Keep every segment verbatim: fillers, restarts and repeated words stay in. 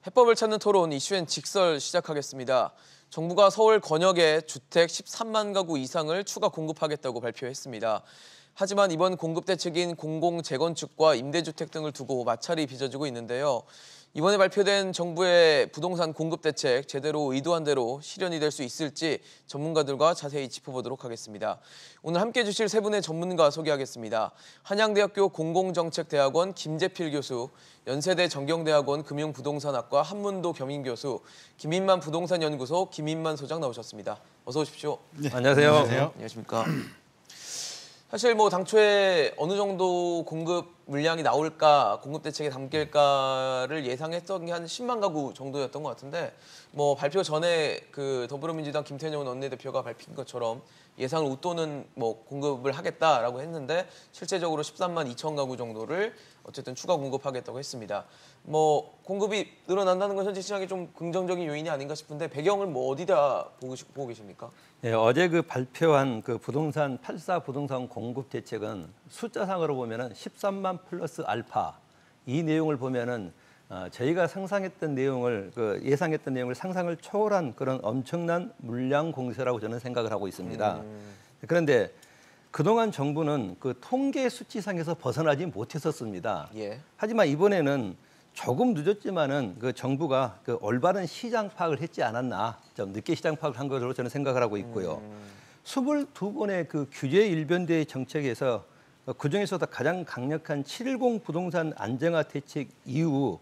해법을 찾는 토론 이슈엔 직설 시작하겠습니다. 정부가 서울 권역에 주택 십삼만 가구 이상을 추가 공급하겠다고 발표했습니다. 하지만 이번 공급 대책인 공공 재건축과 임대주택 등을 두고 마찰이 빚어지고 있는데요. 이번에 발표된 정부의 부동산 공급 대책 제대로 의도한 대로 실현이 될 수 있을지 전문가들과 자세히 짚어보도록 하겠습니다. 오늘 함께해 주실 세 분의 전문가 소개하겠습니다. 한양대학교 공공정책대학원 김재필 교수, 연세대 정경대학원 금융부동산학과 한문도 겸임교수, 김인만 부동산연구소 김인만 소장 나오셨습니다. 어서 오십시오. 네. 안녕하세요. 안녕하세요. 안녕하십니까. 사실 뭐 당초에 어느 정도 공급 물량이 나올까, 공급 대책에 담길까를 예상했던 게 한 십만 가구 정도였던 것 같은데, 뭐 발표 전에 그 더불어민주당 김태년 원내대표가 밝힌 것처럼 예상을 웃도는 뭐 공급을 하겠다라고 했는데 실제적으로 십삼만 이천 가구 정도를 어쨌든 추가 공급하겠다고 했습니다. 뭐 공급이 늘어난다는 건 현재 시장에 좀 긍정적인 요인이 아닌가 싶은데 배경을 뭐 어디다 보고, 보고 계십니까? 네, 어제 그 발표한 그 부동산 팔사 부동산 공급 대책은 숫자상으로 보면은 십삼만 플러스 알파 이 내용을 보면은 어, 저희가 상상했던 내용을 그 예상했던 내용을 상상을 초월한 그런 엄청난 물량 공세라고 저는 생각을 하고 있습니다. 음. 그런데 그동안 정부는 그 통계 수치상에서 벗어나지 못했었습니다. 예. 하지만 이번에는 조금 늦었지만은 그 정부가 그 올바른 시장 파악을 했지 않았나, 좀 늦게 시장 파악을 한 것으로 저는 생각을 하고 있고요. 음. 스물두 번의 그 규제 일변도의 정책에서 그 중에서도 가장 강력한 칠십 부동산 안정화 대책 이후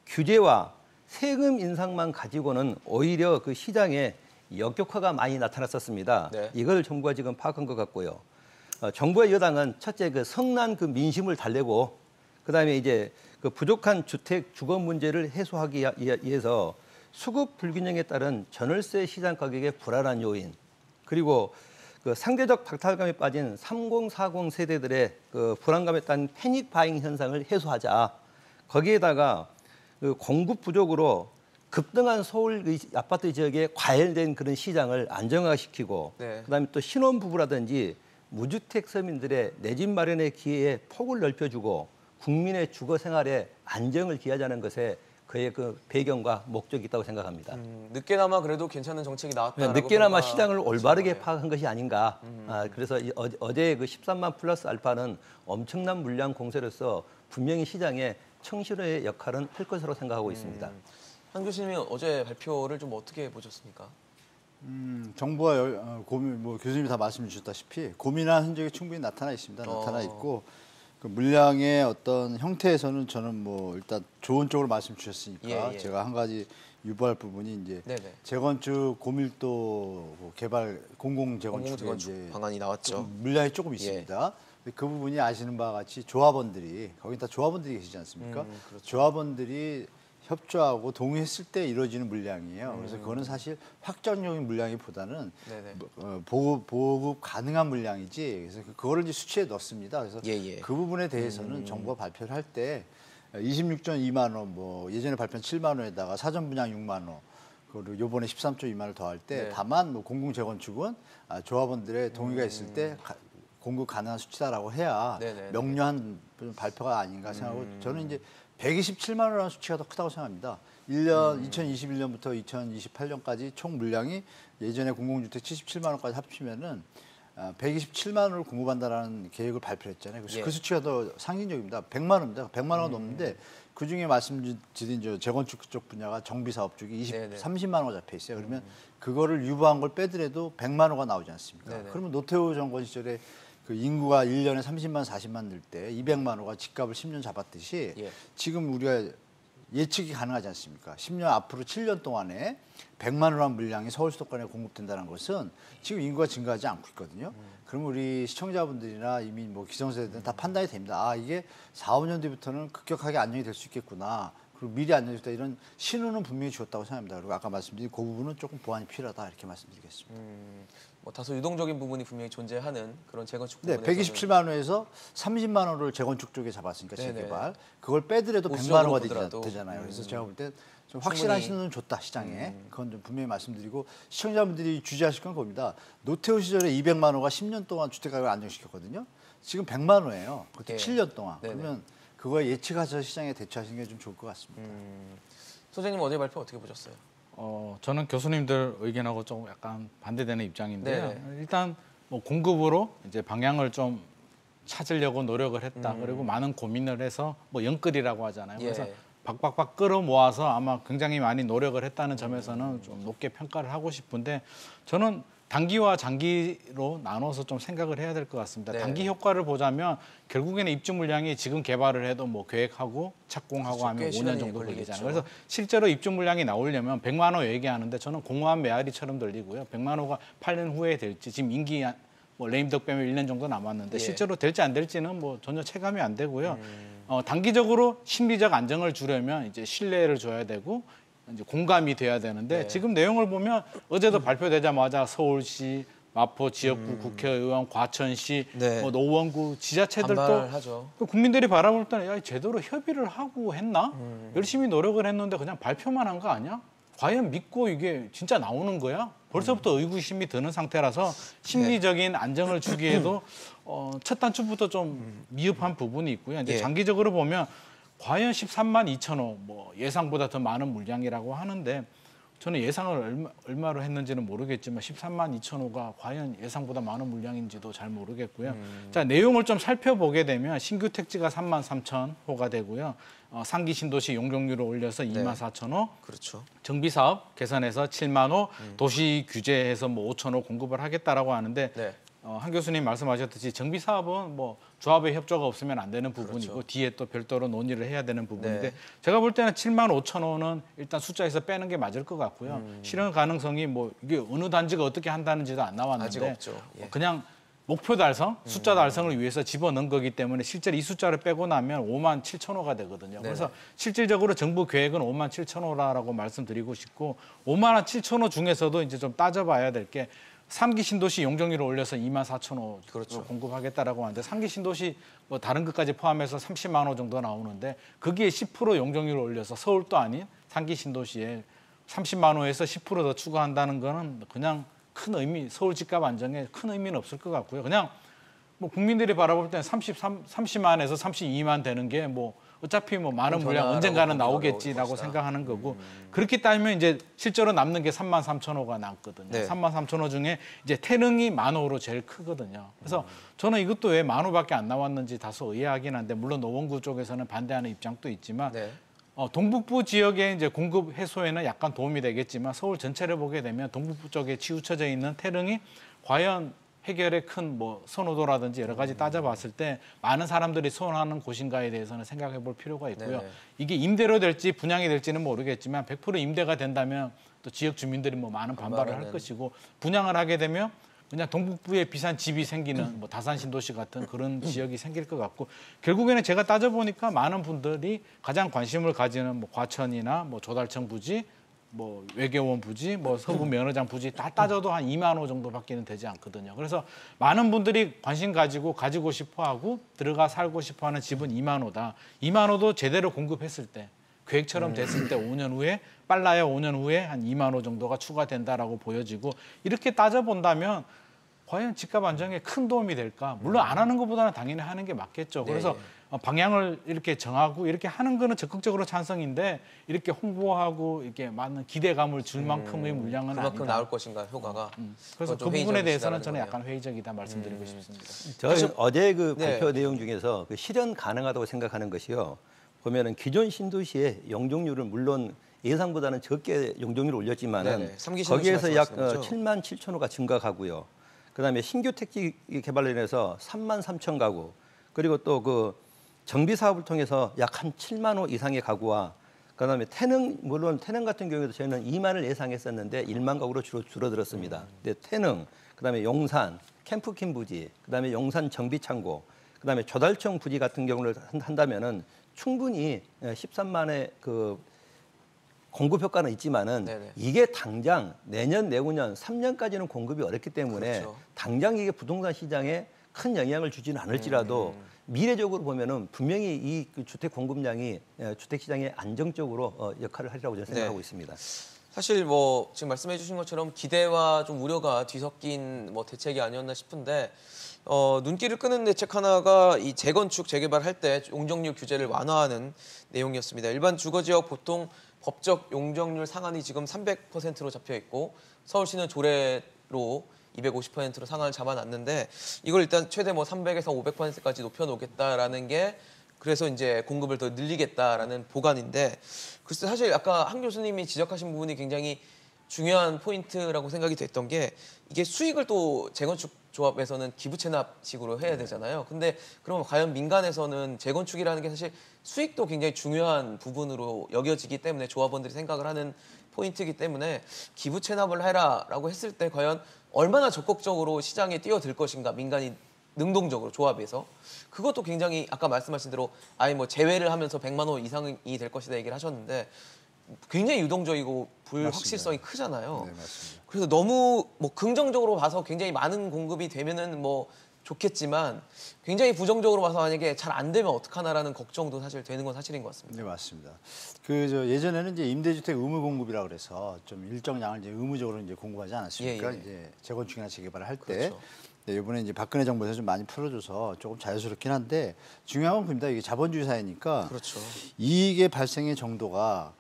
규제와 세금 인상만 가지고는 오히려 그 시장에 역효과가 많이 나타났었습니다. 네. 이걸 정부가 지금 파악한 것 같고요. 어, 정부와 여당은 첫째 그 성난 그 민심을 달래고, 그다음에 이제 그 부족한 주택 주거 문제를 해소하기 위해서 수급 불균형에 따른 전월세 시장 가격의 불안한 요인, 그리고 그 상대적 박탈감에 빠진 삼십, 사십 세대들의 그 불안감에 따른 패닉 바잉 현상을 해소하자. 거기에다가 그 공급 부족으로 급등한 서울 아파트 지역에 과열된 그런 시장을 안정화시키고, 네. 그다음에 또 신혼부부라든지 무주택 서민들의 내 집 마련의 기회에 폭을 넓혀주고 국민의 주거 생활에 안정을 기하자는 것에 그의 그 배경과 목적이 있다고 생각합니다. 음, 늦게나마 그래도 괜찮은 정책이 나왔다라고 네, 늦게나마 시장을 올바르게 네. 파악한 것이 아닌가. 음. 아, 그래서 이, 어, 어제 그 십삼만 플러스 알파는 엄청난 물량 공세로서 분명히 시장에 청실의 역할은 할 것으로 생각하고 음. 있습니다. 한 교수님이 어제 발표를 좀 어떻게 보셨습니까? 음, 정부가 여, 고민, 뭐 교수님이 다 말씀해 주셨다시피 고민한 흔적이 충분히 나타나 있습니다. 어. 나타나 있고 그 물량의 어떤 형태에서는 저는 뭐 일단 좋은 쪽으로 말씀 주셨으니까 예, 예. 제가 한 가지 유보할 부분이 이제 네네. 재건축 고밀도 개발 공공 재건축 이제 방안이 나왔죠. 물량이 조금 있습니다. 예. 그 부분이 아시는 바와 같이 조합원들이 거기 다 조합원들이 계시지 않습니까? 음, 그렇죠. 조합원들이 협조하고 동의했을 때 이루어지는 물량이에요. 그래서 음. 그거는 사실 확정적인 물량이보다는 어, 보급, 보급 가능한 물량이지. 그래서 그거를 이제 수치에 넣습니다. 그래서 예, 예. 그 부분에 대해서는 음. 정부가 발표를 할 때 이십육 점 이만 원, 뭐 예전에 발표한 칠만 원에다가 사전 분양 육만 원, 그리고 요번에 십삼 점 이만 원을 더할 때 네. 다만 뭐 공공 재건축은 조합원들의 동의가 있을 때 가, 공급 가능한 수치다라고 해야 네네네. 명료한 발표가 아닌가 생각하고 음. 저는 이제 백이십칠만 원이라는 수치가 더 크다고 생각합니다. 일 년, 음. 이천이십일 년부터 이천이십팔 년까지 총 물량이 예전에 공공주택 칠십칠만 원까지 합치면은 백이십칠만 원을 공급한다라는 계획을 발표했잖아요. 그래서 예. 그 수치가 더 상징적입니다. 백만 원입니다. 백만 원은 음. 넘는데 그중에 말씀드린 저 재건축 쪽 분야가 정비사업 쪽이 이십, 삼십만 원가 잡혀 있어요. 그러면 음. 그거를 유보한 걸 빼더라도 백만 원가 나오지 않습니까? 네네. 그러면 노태우 정권 시절에 그 인구가 일 년에 삼십만, 사십만 늘 때 이백만 호가 집값을 십 년 잡았듯이 예. 지금 우리가 예측이 가능하지 않습니까? 십 년 앞으로 칠 년 동안에 백만 호란 물량이 서울 수도권에 공급된다는 것은 지금 인구가 증가하지 않고 있거든요. 음. 그러면 우리 시청자분들이나 이미 뭐 기성세대들은 다 판단이 됩니다. 아, 이게 사, 오 년 뒤부터는 급격하게 안정이 될 수 있겠구나. 그리고 미리 안정됐다 이런 신호는 분명히 주었다고 생각합니다. 그리고 아까 말씀드린 그 부분은 조금 보완이 필요하다 이렇게 말씀드리겠습니다. 음, 뭐 다소 유동적인 부분이 분명히 존재하는 그런 재건축 부분에서는 네, 백이십칠만 원에서 삼십만 원을 재건축 쪽에 잡았으니까 재개발 그걸 빼더라도 백만 원가 되잖아요. 음. 그래서 제가 볼 때 좀 확실한 신호는 줬다 시장에. 음. 그건 좀 분명히 말씀드리고 시청자분들이 주지하실 건 겁니다. 노태우 시절에 이백만 호가 십 년 동안 주택가격을 안정시켰거든요. 지금 백만 호예요. 그것도 네. 칠 년 동안. 네네. 그러면 그거에 예측하셔서 시장에 대처하시는 게 좀 좋을 것 같습니다. 음, 소장님 어제 발표 어떻게 보셨어요? 어, 저는 교수님들 의견하고 좀 약간 반대되는 입장인데요. 네. 일단 뭐 공급으로 이제 방향을 좀 찾으려고 노력을 했다. 음. 그리고 많은 고민을 해서 뭐 영끌이라고 하잖아요. 예. 그래서 박박박 끌어모아서 아마 굉장히 많이 노력을 했다는 점에서는 좀 높게 평가를 하고 싶은데 저는 단기와 장기로 나눠서 좀 생각을 해야 될 것 같습니다. 네. 단기 효과를 보자면 결국에는 입주 물량이 지금 개발을 해도 뭐 계획하고 착공하고 그렇죠. 하면 꽤 오 년 시간이 정도 걸리겠죠. 걸리잖아요. 그래서 실제로 입주 물량이 나오려면 백만 호 얘기하는데 저는 공허한 메아리처럼 들리고요. 백만 호가 팔 년 후에 될지 지금 임기 뭐 레임덕 빼면 일 년 정도 남았는데 예. 실제로 될지 안 될지는 뭐 전혀 체감이 안 되고요. 음. 어, 단기적으로 심리적 안정을 주려면 이제 신뢰를 줘야 되고 이제 공감이 돼야 되는데 네. 지금 내용을 보면 어제도 발표되자마자 서울시, 마포 지역구 국회의원, 과천시, 네. 뭐 노원구 지자체들도 반발하죠. 그 국민들이 바라볼 때는 야, 제대로 협의를 하고 했나? 열심히 노력을 했는데 그냥 발표만 한 거 아니야? 과연 믿고 이게 진짜 나오는 거야? 벌써부터 의구심이 드는 상태라서 심리적인 안정을 주기에도 어, 첫 단추부터 좀 미흡한 부분이 있고요. 이제 예. 장기적으로 보면 과연 십삼만 이천 호, 뭐 예상보다 더 많은 물량이라고 하는데 저는 예상을 얼마, 얼마로 했는지는 모르겠지만 십삼만 이천 호가 과연 예상보다 많은 물량인지도 잘 모르겠고요. 음. 자, 내용을 좀 살펴보게 되면 신규 택지가 삼만 삼천 호가 되고요. 어, 상기 신도시 용적률을 올려서 네. 이만 사천 호, 그렇죠. 정비 사업 개선해서 칠만 호, 음. 도시 규제해서 뭐 오천 호 공급을 하겠다라고 하는데 네. 어, 한 교수님 말씀하셨듯이 정비 사업은 뭐 조합의 협조가 없으면 안 되는 부분이고 그렇죠. 뒤에 또 별도로 논의를 해야 되는 부분인데 네. 제가 볼 때는 칠만 오천 호는 일단 숫자에서 빼는 게 맞을 것 같고요. 음. 실현 가능성이 뭐 이게 어느 단지가 어떻게 한다는지도 안 나왔는데 아직 없죠. 예. 어, 그냥 목표 달성, 숫자 달성을 위해서 집어넣은 거기 때문에 실제로 이 숫자를 빼고 나면 오만 칠천 호가 되거든요. 그래서 네네. 실질적으로 정부 계획은 오만 칠천 호라고 말씀드리고 싶고 오만 칠천 호 중에서도 이제 좀 따져봐야 될 게 삼 기 신도시 용적률을 올려서 이만 사천 호 그렇죠. 공급하겠다라고 하는데 삼 기 신도시 뭐 다른 것까지 포함해서 삼십만 호 정도 나오는데 거기에 십 퍼센트 용적률을 올려서 서울도 아닌 삼 기 신도시에 삼십만 호에서 십 퍼센트 더 추가한다는 거는 그냥 큰 의미, 서울 집값 안정에 큰 의미는 없을 것 같고요. 그냥 뭐 국민들이 바라볼 때는 삼십삼, 삼십만에서 삼십이만 되는 게 뭐 어차피 뭐 많은 물량 변화라고 언젠가는 보기가 나오겠지라고 어려울 것이다. 생각하는 거고 그렇게 따지면 이제 실제로 남는 게 삼만 삼천 호가 남거든요. 네. 삼만 삼천 호 중에 이제 태릉이 만 호로 제일 크거든요. 그래서 저는 이것도 왜 만 호밖에 안 나왔는지 다소 의아하긴 한데 물론 노원구 쪽에서는 반대하는 입장도 있지만 네. 어, 동북부 지역의 이제 공급 해소에는 약간 도움이 되겠지만 서울 전체를 보게 되면 동북부 쪽에 치우쳐져 있는 태릉이 과연 해결에 큰 뭐 선호도라든지 여러 가지 따져봤을 때 많은 사람들이 소원하는 곳인가에 대해서는 생각해 볼 필요가 있고요. 네네. 이게 임대로 될지 분양이 될지는 모르겠지만 백 퍼센트 임대가 된다면 또 지역 주민들이 뭐 많은 반발을 할 반발하는- 것이고 분양을 하게 되면 그냥 동북부에 비싼 집이 생기는 뭐 다산 신도시 같은 그런 지역이 생길 것 같고 결국에는 제가 따져보니까 많은 분들이 가장 관심을 가지는 뭐 과천이나 뭐 조달청 부지 뭐 외교원 부지, 뭐 서구 면허장 부지 다 따져도 한 이만 호 정도밖에는 되지 않거든요. 그래서 많은 분들이 관심 가지고 가지고 싶어하고 들어가 살고 싶어하는 집은 이만 호다. 이만 호도 제대로 공급했을 때 계획처럼 됐을 때 오 년 후에 빨라야 오 년 후에 한 이만 호 정도가 추가된다라고 보여지고 이렇게 따져본다면 과연 집값 안정에 큰 도움이 될까? 물론 안 하는 것보다는 당연히 하는 게 맞겠죠. 그래서 네. 어, 방향을 이렇게 정하고 이렇게 하는 거는 적극적으로 찬성인데 이렇게 홍보하고 이렇게 많은 기대감을 줄 만큼의 물량은 그만큼 아니다. 나올 것인가 효과가. 그래서 그건 그 좀 부분에 회의적이시다라는 대해서는 저는 거네요. 약간 회의적이다 말씀드리고 싶습니다. 저는 사실- 어제 그 네. 발표 내용 중에서 그 실현 가능하다고 생각하는 것이요. 보면은 기존 신도시의 용적률은 물론 예상보다는 적게 용적률을 올렸지만은 네네. 삼기 신도시 거기에서 약 말씀하시는 거죠? 칠만 칠천 호가 증가하고요. 그다음에 신규 택지 개발로 인해서 삼만 삼천 가구 그리고 또 그 정비 사업을 통해서 약 한 칠만 호 이상의 가구와 그다음에 태릉 물론 태릉 같은 경우에도 저희는 이만을 예상했었는데 일만 가구로 주로 줄어들었습니다. 근데 태릉 그다음에 용산 캠프킨 부지 그다음에 용산 정비 창고 그다음에 조달청 부지 같은 경우를 한- 한다면은 충분히 십삼만의 그 공급 효과는 있지만은 네네. 이게 당장 내년 내후년 삼 년까지는 공급이 어렵기 때문에 그렇죠. 당장 이게 부동산 시장에 큰 영향을 주지는 않을지라도 음. 미래적으로 보면은 분명히 이그 주택 공급량이 에, 주택 시장에 안정적으로 어, 역할을 하리라고 저는 생각하고 네. 있습니다. 사실 뭐 지금 말씀해 주신 것처럼 기대와 좀 우려가 뒤섞인 뭐 대책이 아니었나 싶은데 어, 눈길을 끄는 대책 하나가 이 재건축 재개발할 때 용적률 규제를 완화하는 내용이었습니다. 일반 주거 지역 보통 법적 용적률 상한이 지금 삼백 퍼센트로 잡혀 있고 서울시는 조례로 이백오십 퍼센트로 상한을 잡아놨는데 이걸 일단 최대 뭐 삼백에서 오백 퍼센트까지 높여놓겠다라는 게 그래서 이제 공급을 더 늘리겠다라는 보관인데 글쎄 사실 아까 한 교수님이 지적하신 부분이 굉장히 중요한 포인트라고 생각이 됐던 게 이게 수익을 또 재건축 조합에서는 기부 체납식으로 해야 되잖아요. 근데 그러면 과연 민간에서는 재건축이라는 게 사실 수익도 굉장히 중요한 부분으로 여겨지기 때문에 조합원들이 생각을 하는 포인트이기 때문에 기부 체납을 해라라고 했을 때 과연 얼마나 적극적으로 시장에 뛰어들 것인가 민간이 능동적으로 조합에서 그것도 굉장히 아까 말씀하신 대로 아예 뭐 제외를 하면서 백만 원 이상이 될 것이다 얘기를 하셨는데 굉장히 유동적이고 불확실성이 맞습니다. 크잖아요. 네, 맞습니다. 그래서 너무 뭐 긍정적으로 봐서 굉장히 많은 공급이 되면은 뭐 좋겠지만 굉장히 부정적으로 봐서 만약에 잘 안 되면 어떡하나라는 걱정도 사실 되는 건 사실인 것 같습니다. 네, 맞습니다. 그 저 예전에는 이제 임대주택 의무 공급이라 그래서 좀 일정량을 이제 의무적으로 이제 공급하지 않았습니까? 예, 예. 이제 재건축이나 재개발을 할 때. 그렇죠. 네, 이번에 이제 박근혜 정부에서 좀 많이 풀어줘서 조금 자연스럽긴 한데 중요한 건 그입니다. 이게 자본주의 사회니까 그렇죠. 이익의 발생의 정도가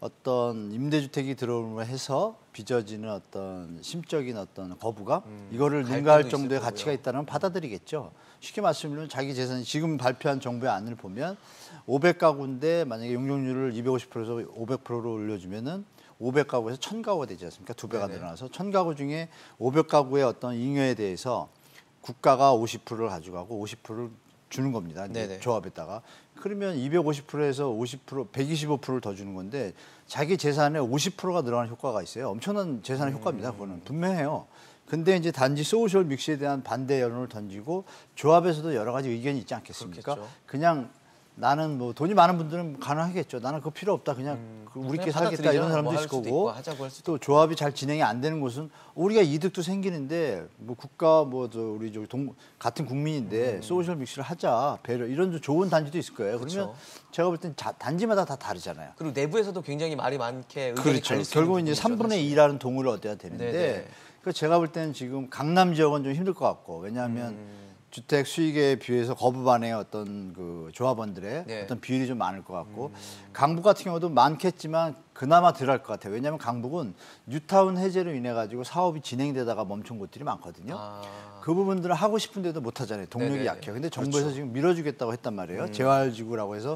어떤 임대주택이 들어오면 해서 빚어지는 어떤 심적인 어떤 거부감 음, 이거를 갈등도 능가할 있을 정도의 거고요. 가치가 있다면 받아들이겠죠. 쉽게 말씀드리면 자기 재산이 지금 발표한 정부의 안을 보면 오백 가구인데 만약에 용적률을 이백오십 퍼센트에서 오백 퍼센트로 올려주면은 오백 가구에서 천 가구가 되지 않습니까? 두 배가 네네. 늘어나서 천 가구 중에 오백 가구의 어떤 잉여에 대해서 국가가 오십 퍼센트를 가져가고 오십 퍼센트를 주는 겁니다. 이제 네네. 조합에다가. 그러면 이백오십 퍼센트에서 오십 퍼센트, 백이십오 퍼센트를 더 주는 건데 자기 재산의 오십 퍼센트가 늘어나는 효과가 있어요. 엄청난 재산의 효과입니다. 그거는 분명해요. 근데 이제 단지 소셜 믹스에 대한 반대 여론을 던지고 조합에서도 여러 가지 의견이 있지 않겠습니까? 그렇겠죠. 그냥 나는 뭐 돈이 많은 분들은 가능하겠죠. 나는 그거 필요 없다. 그냥 음, 그 우리끼리 그냥 살겠다 이런 받아들이자. 사람도 뭐 있을 할 수도 거고 있고 하자고 할 수도 또 조합이 잘 진행이 안 되는 곳은 우리가 이득도 생기는데 뭐 국가 뭐 저 우리 저 동 같은 국민인데 음. 소셜 믹스를 하자 배려 이런 좀 좋은 단지도 있을 거예요. 그러면 그렇죠. 제가 볼 땐 단지마다 다 다르잖아요. 그리고 내부에서도 굉장히 말이 많게 의견이 그렇죠. 갈릴 수 결국 있는 이제 부분이죠, 삼분의 사실. 이라는 동의를 얻어야 되는데 네네. 그 제가 볼 때는 지금 강남 지역은 좀 힘들 것 같고 왜냐하면 음. 주택 수익에 비해서 거부 반응의 어떤 그 조합원들의 네. 어떤 비율이 좀 많을 것 같고 음. 강북 같은 경우도 많겠지만 그나마 덜할 것 같아요. 왜냐하면 강북은 뉴타운 해제로 인해 가지고 사업이 진행되다가 멈춘 곳들이 많거든요. 아. 그 부분들은 하고 싶은데도 못 하잖아요. 동력이 네네네. 약해요. 근데 정부에서 그렇죠. 지금 밀어주겠다고 했단 말이에요. 음. 재활지구라고 해서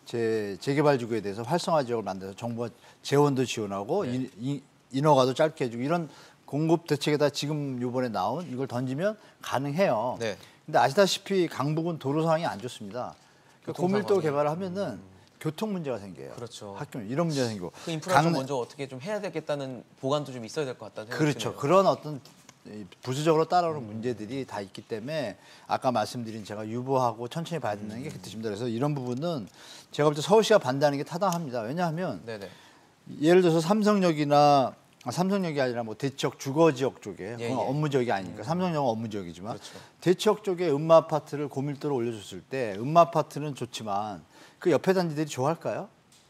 재, 재개발지구에 대해서 활성화 지역을 만들어서 정부가 재원도 지원하고 네. 인, 인, 인허가도 짧게 해주고 이런 공급 대책에다 지금 이번에 나온 이걸 던지면 가능해요. 네. 근데 아시다시피 강북은 도로 상황이 안 좋습니다. 그 교통 고밀도 상황이. 개발을 하면은 교통 문제가 생겨요. 그렇죠. 학교 이런 문제가 생기고. 그 인프라 좀 강- 먼저 어떻게 좀 해야 되겠다는 보관도 좀 있어야 될 것 같다는 생각이 그렇죠. 드네요. 그런 어떤 이 부수적으로 따라오는 문제들이 다 있기 때문에 아까 말씀드린 제가 유보하고 천천히 봐야 된다는 게 그 뜻입니다. 그래서 이런 부분은 제가 볼 때 서울시가 반대하는 게 타당합니다. 왜냐하면 네네. 예를 들어서 삼성역이나 아, 삼성역이 아니라 뭐 대치역 주거지역 쪽에 예, 그건 예. 업무지역이 아니니까 삼성역은 업무지역이지만 그렇죠. 대치역 쪽에 음마 아파트를 고밀도로 올려줬을 때 음마 아파트는 좋지만 그 옆에 단지들이 좋아할까요?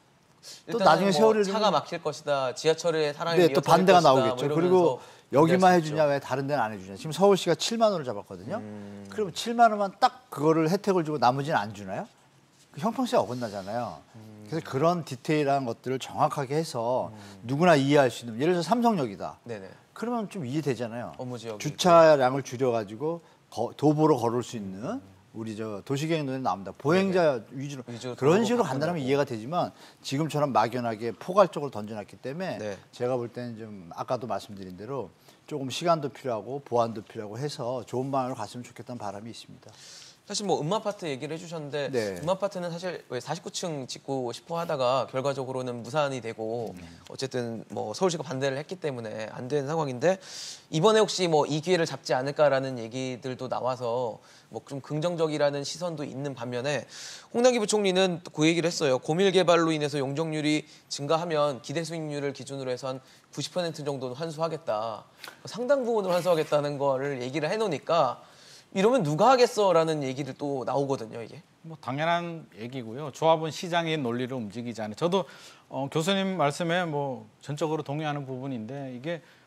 또 일단은 나중에 뭐 세월이 차가 막힐 것이다. 지하철에 사람이 네, 또 밀어버릴 반대가 것이다. 나오겠죠. 뭐 그리고 이러면서 여기만 반대할 수 해주냐 있죠. 왜 다른 데는 안 해주냐. 지금 서울시가 칠만 원을 잡았거든요. 음. 그러면 칠만 원만 딱 그거를 혜택을 주고 나머지는 안 주나요? 그 형평성이 어긋나잖아요. 음. 그래서 그런 디테일한 것들을 정확하게 해서 누구나 이해할 수 있는 예를 들어서 삼성역이다. 네네. 그러면 좀 이해되잖아요. 업무 지역이 주차량을 줄여가지고 거- 도보로 걸을 수 있는 우리 저 도시계획론에 나옵니다. 보행자 위주로 위주로 그런 도로로 식으로 간다면 바꾼다고. 이해가 되지만 지금처럼 막연하게 포괄적으로 던져놨기 때문에 네. 제가 볼 때는 좀 아까도 말씀드린 대로 조금 시간도 필요하고 보완도 필요하고 해서 좋은 방향으로 갔으면 좋겠다는 바람이 있습니다. 사실 뭐 음아파트 얘기를 해주셨는데 네. 음아파트는 사실 왜 사십구 층 짓고 싶어 하다가 결과적으로는 무산이 되고 음. 어쨌든 뭐 서울시가 반대를 했기 때문에 안 된 상황인데 이번에 혹시 뭐 이 기회를 잡지 않을까라는 얘기들도 나와서 뭐 좀 긍정적이라는 시선도 있는 반면에 홍남기 부총리는 또 그 얘기를 했어요. 고밀 개발로 인해서 용적률이 증가하면 기대 수익률을 기준으로 해서 한 구십 퍼센트 정도는 환수하겠다. 상당 부분을 환수하겠다는 거를 얘기를 해놓으니까 이러면 누가 하겠어라는 얘기를 또 나오거든요, 이게. 뭐 당연한 얘기고요. 조합은 시장의 논리를 움직이지 않아요. 저도 어, 교수님 말씀에 뭐 전적으로 동의하는 부분인데 이게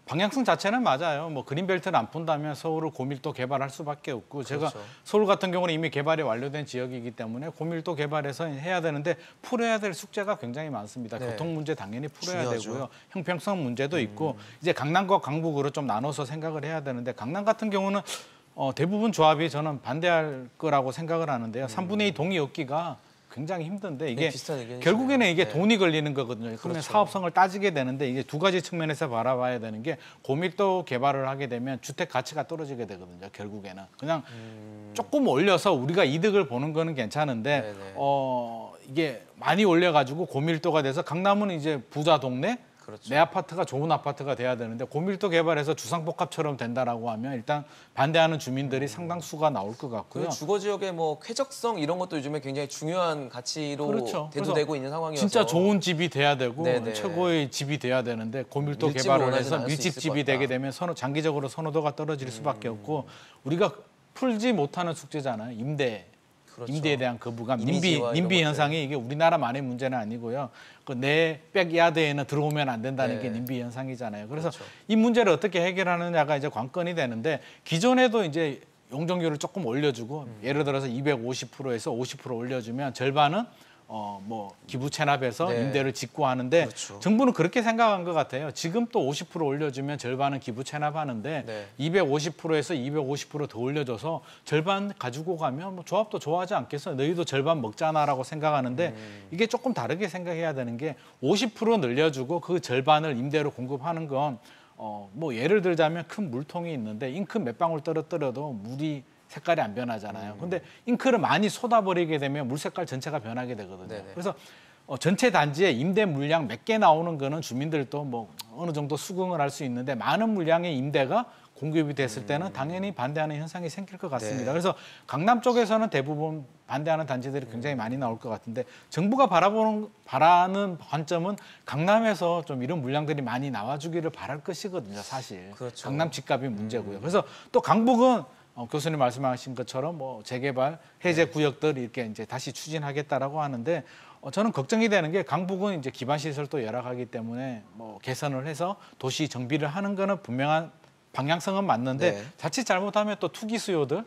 방향성 자체는 맞아요. 뭐 그린벨트를 안 푼다면 서울을 고밀도 개발할 수밖에 없고 제가 그렇죠. 서울 같은 경우는 이미 개발이 완료된 지역이기 때문에 고밀도 개발해서 해야 되는데 풀어야 될 숙제가 굉장히 많습니다. 네. 교통 문제 당연히 풀어야 중요하죠. 되고요. 형평성 문제도 있고 음. 이제 강남과 강북으로 좀 나눠서 생각을 해야 되는데 강남 같은 경우는 어, 대부분 조합이 저는 반대할 거라고 생각을 하는데요. 음. 삼분의 이 동의 얻기가 굉장히 힘든데 이게 네, 비슷한 의견이시네요. 결국에는 이게 네. 돈이 걸리는 거거든요. 그러면 그렇죠. 사업성을 따지게 되는데 이게 두 가지 측면에서 바라봐야 되는 게 고밀도 개발을 하게 되면 주택 가치가 떨어지게 되거든요. 결국에는 그냥 음. 조금 올려서 우리가 이득을 보는 거는 괜찮은데 네네. 어 이게 많이 올려가지고 고밀도가 돼서 강남은 이제 부자 동네. 그렇죠. 내 아파트가 좋은 아파트가 돼야 되는데 고밀도 개발해서 주상복합처럼 된다라고 하면 일단 반대하는 주민들이 상당수가 나올 것 같고요. 그 주거 지역의 뭐 쾌적성 이런 것도 요즘에 굉장히 중요한 가치로 그렇죠. 그래서 대두되고 있는 상황이어서 진짜 좋은 집이 돼야 되고 네네. 최고의 집이 돼야 되는데 고밀도 밀집을 개발을 원하지는 해서 않을 수 있을 밀집집이 것 같다. 되게 되면 선호, 장기적으로 선호도가 떨어질 수밖에 없고 우리가 풀지 못하는 숙제잖아요. 임대. 그렇죠. 임대에 대한 거부감, 님비, 이미지와 이런 님비 것들. 현상이 이게 우리나라만의 문제는 아니고요. 그 내 백야드에는 들어오면 안 된다는 네. 게 님비 현상이잖아요. 그래서 그렇죠. 이 문제를 어떻게 해결하느냐가 이제 관건이 되는데 기존에도 이제 용적률을 조금 올려주고 음. 예를 들어서 이백오십 퍼센트에서 오십 퍼센트 올려주면 절반은 어 뭐 기부 체납해서 네. 임대를 짓고 하는데 그렇죠. 정부는 그렇게 생각한 것 같아요. 지금 또 오십 퍼센트 올려주면 절반은 기부 체납하는데 네. 이백오십 퍼센트에서 이백오십 퍼센트 더 올려줘서 절반 가지고 가면 뭐 조합도 좋아하지 않겠어? 너희도 절반 먹잖아라고 생각하는데 음. 이게 조금 다르게 생각해야 되는 게 오십 퍼센트 늘려주고 그 절반을 임대로 공급하는 건 어 뭐 예를 들자면 큰 물통이 있는데 잉크 몇 방울 떨어뜨려도 물이 색깔이 안 변하잖아요. 음. 근데 잉크를 많이 쏟아버리게 되면 물 색깔 전체가 변하게 되거든요. 네네. 그래서 어, 전체 단지에 임대 물량 몇 개 나오는 거는 주민들도 뭐 어느 정도 수긍을 할 수 있는데 많은 물량의 임대가 공급이 됐을 때는 당연히 반대하는 현상이 생길 것 같습니다. 음. 네. 그래서 강남 쪽에서는 대부분 반대하는 단지들이 굉장히 많이 나올 것 같은데 정부가 바라보는 바라는 관점은 강남에서 좀 이런 물량들이 많이 나와주기를 바랄 것이거든요, 사실. 그렇죠. 강남 집값이 문제고요. 그래서 또 강북은 어, 교수님 말씀하신 것처럼 뭐 재개발, 해제 구역들 이렇게 이제 다시 추진하겠다라고 하는데 어, 저는 걱정이 되는 게 강북은 이제 기반 시설도 열악하기 때문에 뭐 개선을 해서 도시 정비를 하는 거는 분명한 방향성은 맞는데 네. 자칫 잘못하면 또 투기 수요들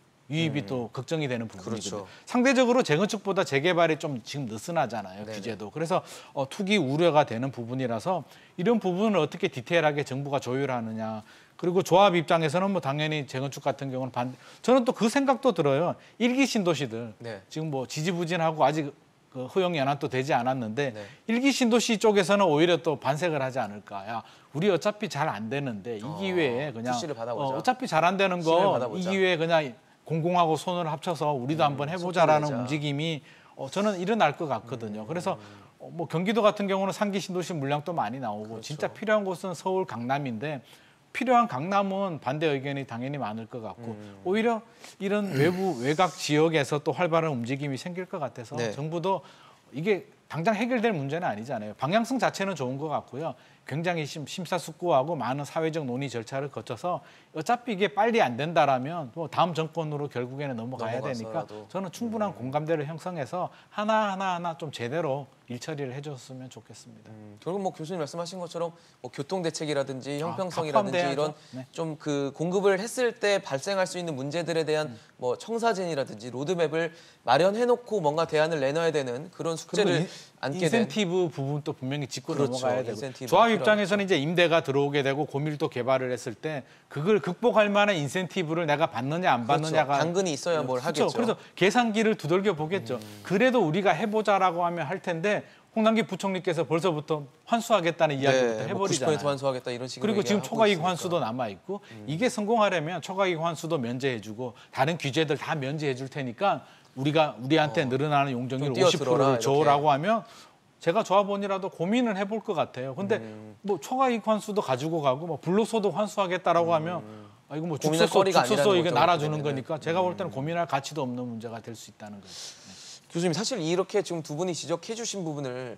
유입이 또 걱정이 되는 부분이거든요. 그렇죠. 상대적으로 재건축보다 재개발이 좀 지금 느슨하잖아요. 네네. 규제도. 그래서 어, 투기 우려가 되는 부분이라서 이런 부분을 어떻게 디테일하게 정부가 조율하느냐. 그리고 조합 입장에서는 뭐 당연히 재건축 같은 경우는 반대. 저는 또 그 생각도 들어요. 일기 신도시들 네. 지금 뭐 지지부진하고 아직 그 허용 연한도 되지 않았는데 네. 일기 신도시 쪽에서는 오히려 또 반색을 하지 않을까. 야, 우리 어차피 잘 안 되는데 이 어, 기회에 그냥 푸시를 받아보자. 어, 어차피 잘 안 되는 힘을 거 이 받아보자. 기회에 그냥 공공하고 손을 합쳐서 우리도 한번 해보자라는 속도를 내자. 움직임이 어, 저는 일어날 것 같거든요. 음. 그래서 어, 뭐 경기도 같은 경우는 상기 신도시 물량도 많이 나오고 그렇죠. 진짜 필요한 곳은 서울, 강남인데 필요한 강남은 반대 의견이 당연히 많을 것 같고 음. 오히려 이런 외부 외곽 지역에서 또 활발한 움직임이 생길 것 같아서 네. 정부도 이게 당장 해결될 문제는 아니잖아요. 방향성 자체는 좋은 것 같고요. 굉장히 심, 심사숙고하고 많은 사회적 논의 절차를 거쳐서 어차피 이게 빨리 안 된다라면 뭐 다음 정권으로 결국에는 넘어가야 되니까 넘어가서라도. 저는 충분한 공감대를 형성해서 하나 하나 하나 좀 제대로 일 처리를 해줬으면 좋겠습니다. 음, 결국 뭐 교수님 말씀하신 것처럼 뭐 교통 대책이라든지 아, 형평성이라든지 다 이런 포함돼야죠. 네. 좀 그 공급을 했을 때 발생할 수 있는 문제들에 대한 음. 뭐 청사진이라든지 로드맵을 마련해놓고 뭔가 대안을 내놔야 되는 그런 숙제를 그리고 인- 안게 된 인센티브 부분도 분명히 짚고 그렇죠. 넘어가야 되고 인센티브가 조합 필요하겠죠. 입장에서는 이제 임대가 들어오게 되고 고밀도 개발을 했을 때 그걸 극복할 만한 인센티브를 내가 받느냐 안 그렇죠. 받느냐가 당근이 있어야 뭘 그렇죠. 하겠죠. 그래서 계산기를 두들겨 보겠죠. 그래도 우리가 해보자라고 하면 할 텐데 홍남기 부총리께서 벌써부터 환수하겠다는 이야기부터 네, 뭐 구십 해버리잖아요. 퍼센트 환수하겠다 이런 식으로 그리고 지금 얘기하고 초과이익 있으니까. 환수도 남아 있고 이게 성공하려면 초과이익 환수도 면제해주고 다른 규제들 다 면제해줄 테니까 우리가 우리한테 늘어나는 용적률 좀 오십 뛰어들어라, 퍼센트를 줘라고 하면 제가 조합원이라도 고민을 해볼 것 같아요. 근데 음. 뭐 초과이익 환수도 가지고 가고 뭐 불로소도 환수하겠다라고 하면 아 이거 뭐 고민할 죽소서 거리가 죽소서 아니라는 이게 거죠, 날아주는 그러면은. 거니까 제가 볼 때는 고민할 가치도 없는 문제가 될 수 있다는 거죠. 교수님 사실 이렇게 지금 두 분이 지적해 주신 부분을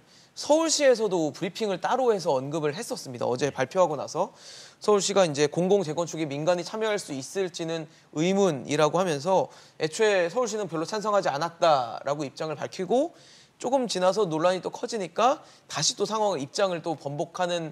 서울시에서도 브리핑을 따로 해서 언급을 했었습니다. 어제 발표하고 나서 서울시가 이제 공공 재건축에 민간이 참여할 수 있을지는 의문이라고 하면서 애초에 서울시는 별로 찬성하지 않았다라고 입장을 밝히고 조금 지나서 논란이 또 커지니까 다시 또 상황을 입장을 또 번복하는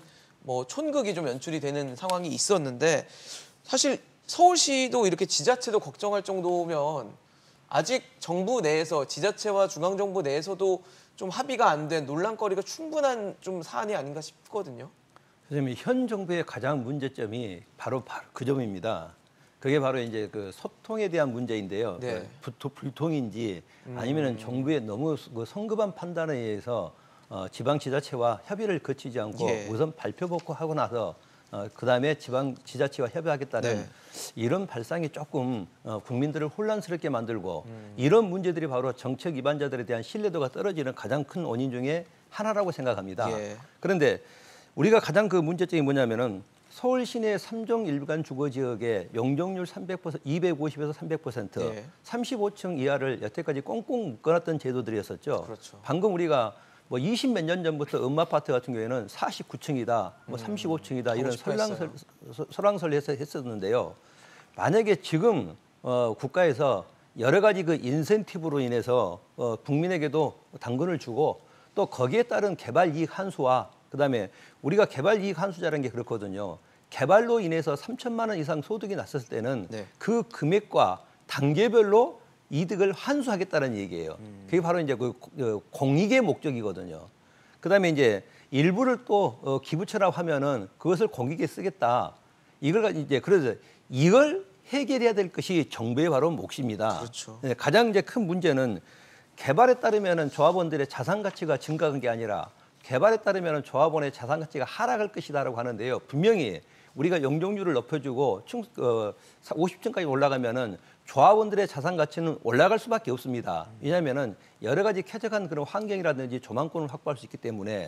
뭐 촌극이 좀 연출이 되는 상황이 있었는데 사실 서울시도 이렇게 지자체도 걱정할 정도면 아직 정부 내에서 지자체와 중앙정부 내에서도 좀 합의가 안 된 논란거리가 충분한 좀 사안이 아닌가 싶거든요. 선생님, 현 정부의 가장 문제점이 바로, 바로 그 점입니다. 그게 바로 이제 그 소통에 대한 문제인데요. 네. 그 불통인지 아니면은 정부의 너무 그 성급한 판단에 의해서 어, 지방 지자체와 협의를 거치지 않고 예. 우선 발표받고 하고 나서 어, 그다음에 지방 지자체와 협의하겠다는 네. 이런 발상이 조금 어, 국민들을 혼란스럽게 만들고 음. 이런 문제들이 바로 정책 위반자들에 대한 신뢰도가 떨어지는 가장 큰 원인 중에 하나라고 생각합니다. 예. 그런데 우리가 가장 그 문제점이 뭐냐면은 서울 시내 삼 종 일간 주거 지역의 용적률 삼백 퍼센트, 이백오십에서 삼백 퍼센트, 예. 삼십오 층 이하를 여태까지 꽁꽁 묶어놨던 제도들이었었죠. 그렇죠. 방금 우리가 뭐 이십 몇 년 전부터 음마아파트 같은 경우에는 사십구 층이다, 뭐 삼십오 층이다 이런 싶어 했어요. 설랑설, 설왕설래해서 했었는데요. 만약에 지금 어, 국가에서 여러 가지 그 인센티브로 인해서 어, 국민에게도 당근을 주고 또 거기에 따른 개발 이익 환수와 그다음에 우리가 개발 이익 환수자라는 게 그렇거든요. 개발로 인해서 삼천만 원 이상 소득이 났었을 때는 네. 그 금액과 단계별로 이득을 환수하겠다는 얘기예요. 음. 그게 바로 이제 그 공익의 목적이거든요. 그다음에 이제 일부를 또 어, 기부처라고 하면은 그것을 공익에 쓰겠다. 이걸 가지고 이제 그래서 이걸 해결해야 될 것이 정부의 바로 몫입니다. 그렇죠. 네, 가장 이제 큰 문제는 개발에 따르면은 조합원들의 자산 가치가 증가한 게 아니라 개발에 따르면은 조합원의 자산 가치가 하락할 것이다라고 하는데요. 분명히 우리가 용적률을 높여주고 층, 어, 오십 층까지 올라가면은 조합원들의 자산 가치는 올라갈 수밖에 없습니다. 왜냐하면은 여러 가지 쾌적한 그런 환경이라든지 조망권을 확보할 수 있기 때문에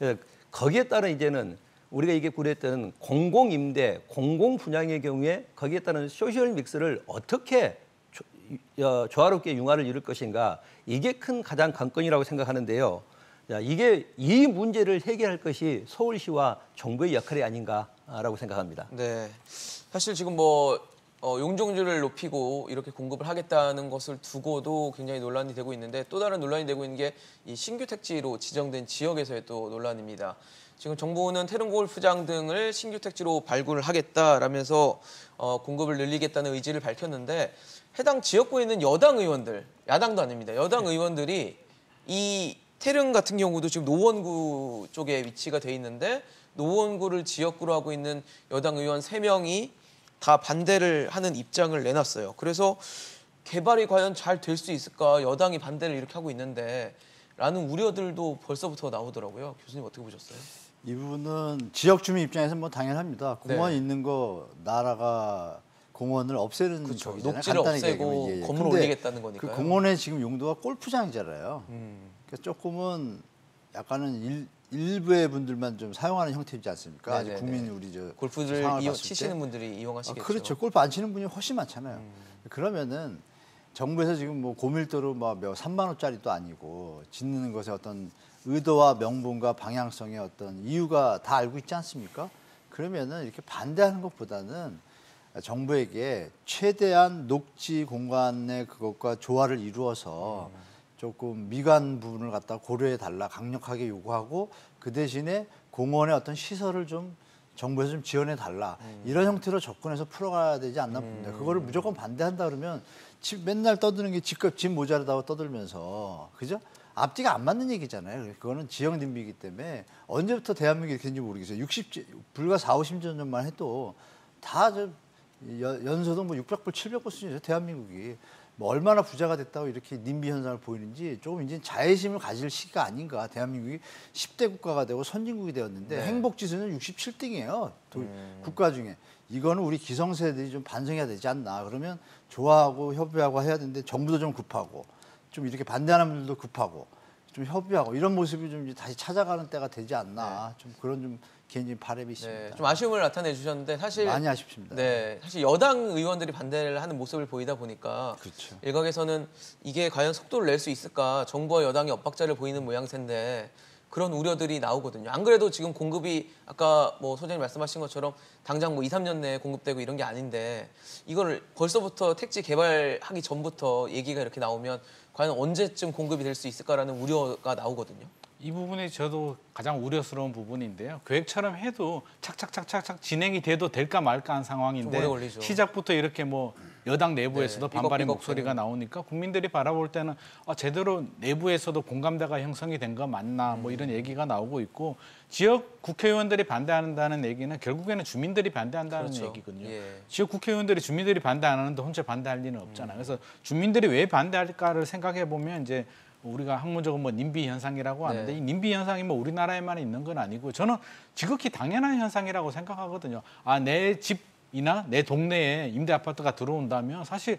거기에 따른 이제는 우리가 이게 구랬던 공공 임대, 공공 분양의 경우에 거기에 따른 소셜 믹스를 어떻게 조, 어, 조화롭게 융화를 이룰 것인가 이게 큰 가장 관건이라고 생각하는데요. 자, 이게 이 문제를 해결할 것이 서울시와 정부의 역할이 아닌가라고 생각합니다. 네, 사실 지금 뭐 어, 용적률을 높이고 이렇게 공급을 하겠다는 것을 두고도 굉장히 논란이 되고 있는데 또 다른 논란이 되고 있는 게 이 신규 택지로 지정된 지역에서의 또 논란입니다. 지금 정부는 태릉 골프장 등을 신규 택지로 발굴을 하겠다라면서 어, 공급을 늘리겠다는 의지를 밝혔는데 해당 지역구에 있는 여당 의원들, 야당도 아닙니다. 여당 의원들이 이 태릉 같은 경우도 지금 노원구 쪽에 위치가 돼 있는데 노원구를 지역구로 하고 있는 여당 의원 세 명이 다 반대를 하는 입장을 내놨어요. 그래서 개발이 과연 잘 될 수 있을까? 여당이 반대를 이렇게 하고 있는데 라는 우려들도 벌써부터 나오더라고요. 교수님 어떻게 보셨어요? 이 부분은 지역 주민 입장에서는 뭐 당연합니다. 공원 네. 있는 거 나라가 공원을 없애는 그렇죠. 거잖아요. 녹지를 간단하게 없애고 얘기하면. 예, 예. 건물 근데 올리겠다는 거니까요. 그 공원의 지금 용도가 골프장이잖아요. 음. 그러니까 조금은 약간은 일, 일부의 분들만 좀 사용하는 형태이지 않습니까? 아직 네네네. 국민이 우리 저 골프를 상황을 이용, 봤을 때. 치시는 분들이 이용하시겠죠. 아, 그렇죠. 골프 안 치는 분이 훨씬 많잖아요. 음. 그러면은 정부에서 지금 뭐 고밀도로 뭐 삼만 원짜리도 아니고 짓는 것에 어떤 의도와 명분과 방향성의 어떤 이유가 다 알고 있지 않습니까? 그러면은 이렇게 반대하는 것보다는 정부에게 최대한 녹지 공간의 그것과 조화를 이루어서 조금 미관 부분을 갖다 고려해 달라 강력하게 요구하고 그 대신에 공원의 어떤 시설을 좀 정부에서 좀 지원해 달라 음. 이런 형태로 접근해서 풀어가야 되지 않나 봅니다. 음. 그거를 무조건 반대한다 그러면 집 맨날 떠드는 게 집값 집 모자라다고 떠들면서 그죠? 앞뒤가 안 맞는 얘기잖아요. 그거는 지역 님비이기 때문에 언제부터 대한민국이 이렇게 된지 모르겠어요. 육십 불과 사오십 년 전만 해도 다 저 연소득 뭐 육백 불, 칠백 불 수준이죠. 대한민국이. 뭐 얼마나 부자가 됐다고 이렇게 님비 현상을 보이는지 조금 이제 자애심을 가질 시기가 아닌가. 대한민국이 십 대 국가가 되고 선진국이 되었는데 네. 행복지수는 육십칠 등이에요. 음. 국가 중에. 이거는 우리 기성세대들이 좀 반성해야 되지 않나. 그러면 좋아하고 협의하고 해야 되는데 정부도 좀 급하고 좀 이렇게 반대하는 분들도 급하고 좀 협의하고 이런 모습이 좀 이제 다시 찾아가는 때가 되지 않나. 네. 좀 그런 좀 개인적인 바람이 있습니다. 네, 좀 아쉬움을 나타내 주셨는데 사실 많이 아쉽습니다. 네, 사실 여당 의원들이 반대를 하는 모습을 보이다 보니까 그렇죠. 일각에서는 이게 과연 속도를 낼 수 있을까? 정부와 여당이 엇박자를 보이는 모양새인데 그런 우려들이 나오거든요. 안 그래도 지금 공급이 아까 뭐 소장님 말씀하신 것처럼 당장 뭐 이, 삼 년 내에 공급되고 이런 게 아닌데 이걸 벌써부터 택지 개발하기 전부터 얘기가 이렇게 나오면 과연 언제쯤 공급이 될 수 있을까라는 우려가 나오거든요. 이 부분이 저도 가장 우려스러운 부분인데요. 계획처럼 해도 착착착착착 진행이 돼도 될까 말까 한 상황인데 오래 걸리죠. 시작부터 이렇게 뭐 여당 내부에서도 네, 반발의 삐걱삐걱 목소리가 되는. 나오니까 국민들이 바라볼 때는 아, 제대로 내부에서도 공감대가 형성이 된 거 맞나 뭐 이런 얘기가 나오고 있고 지역 국회의원들이 반대한다는 얘기는 결국에는 주민들이 반대한다는 그렇죠. 얘기거든요. 예. 지역 국회의원들이 주민들이 반대 안 하는데 혼자 반대할 리는 없잖아요. 그래서 주민들이 왜 반대할까를 생각해 보면 이제 우리가 학문적으로 뭐 님비 현상이라고 하는데 네. 이 님비 현상이 뭐 우리나라에만 있는 건 아니고 저는 지극히 당연한 현상이라고 생각하거든요. 아, 내 집이나 내 동네에 임대 아파트가 들어온다면 사실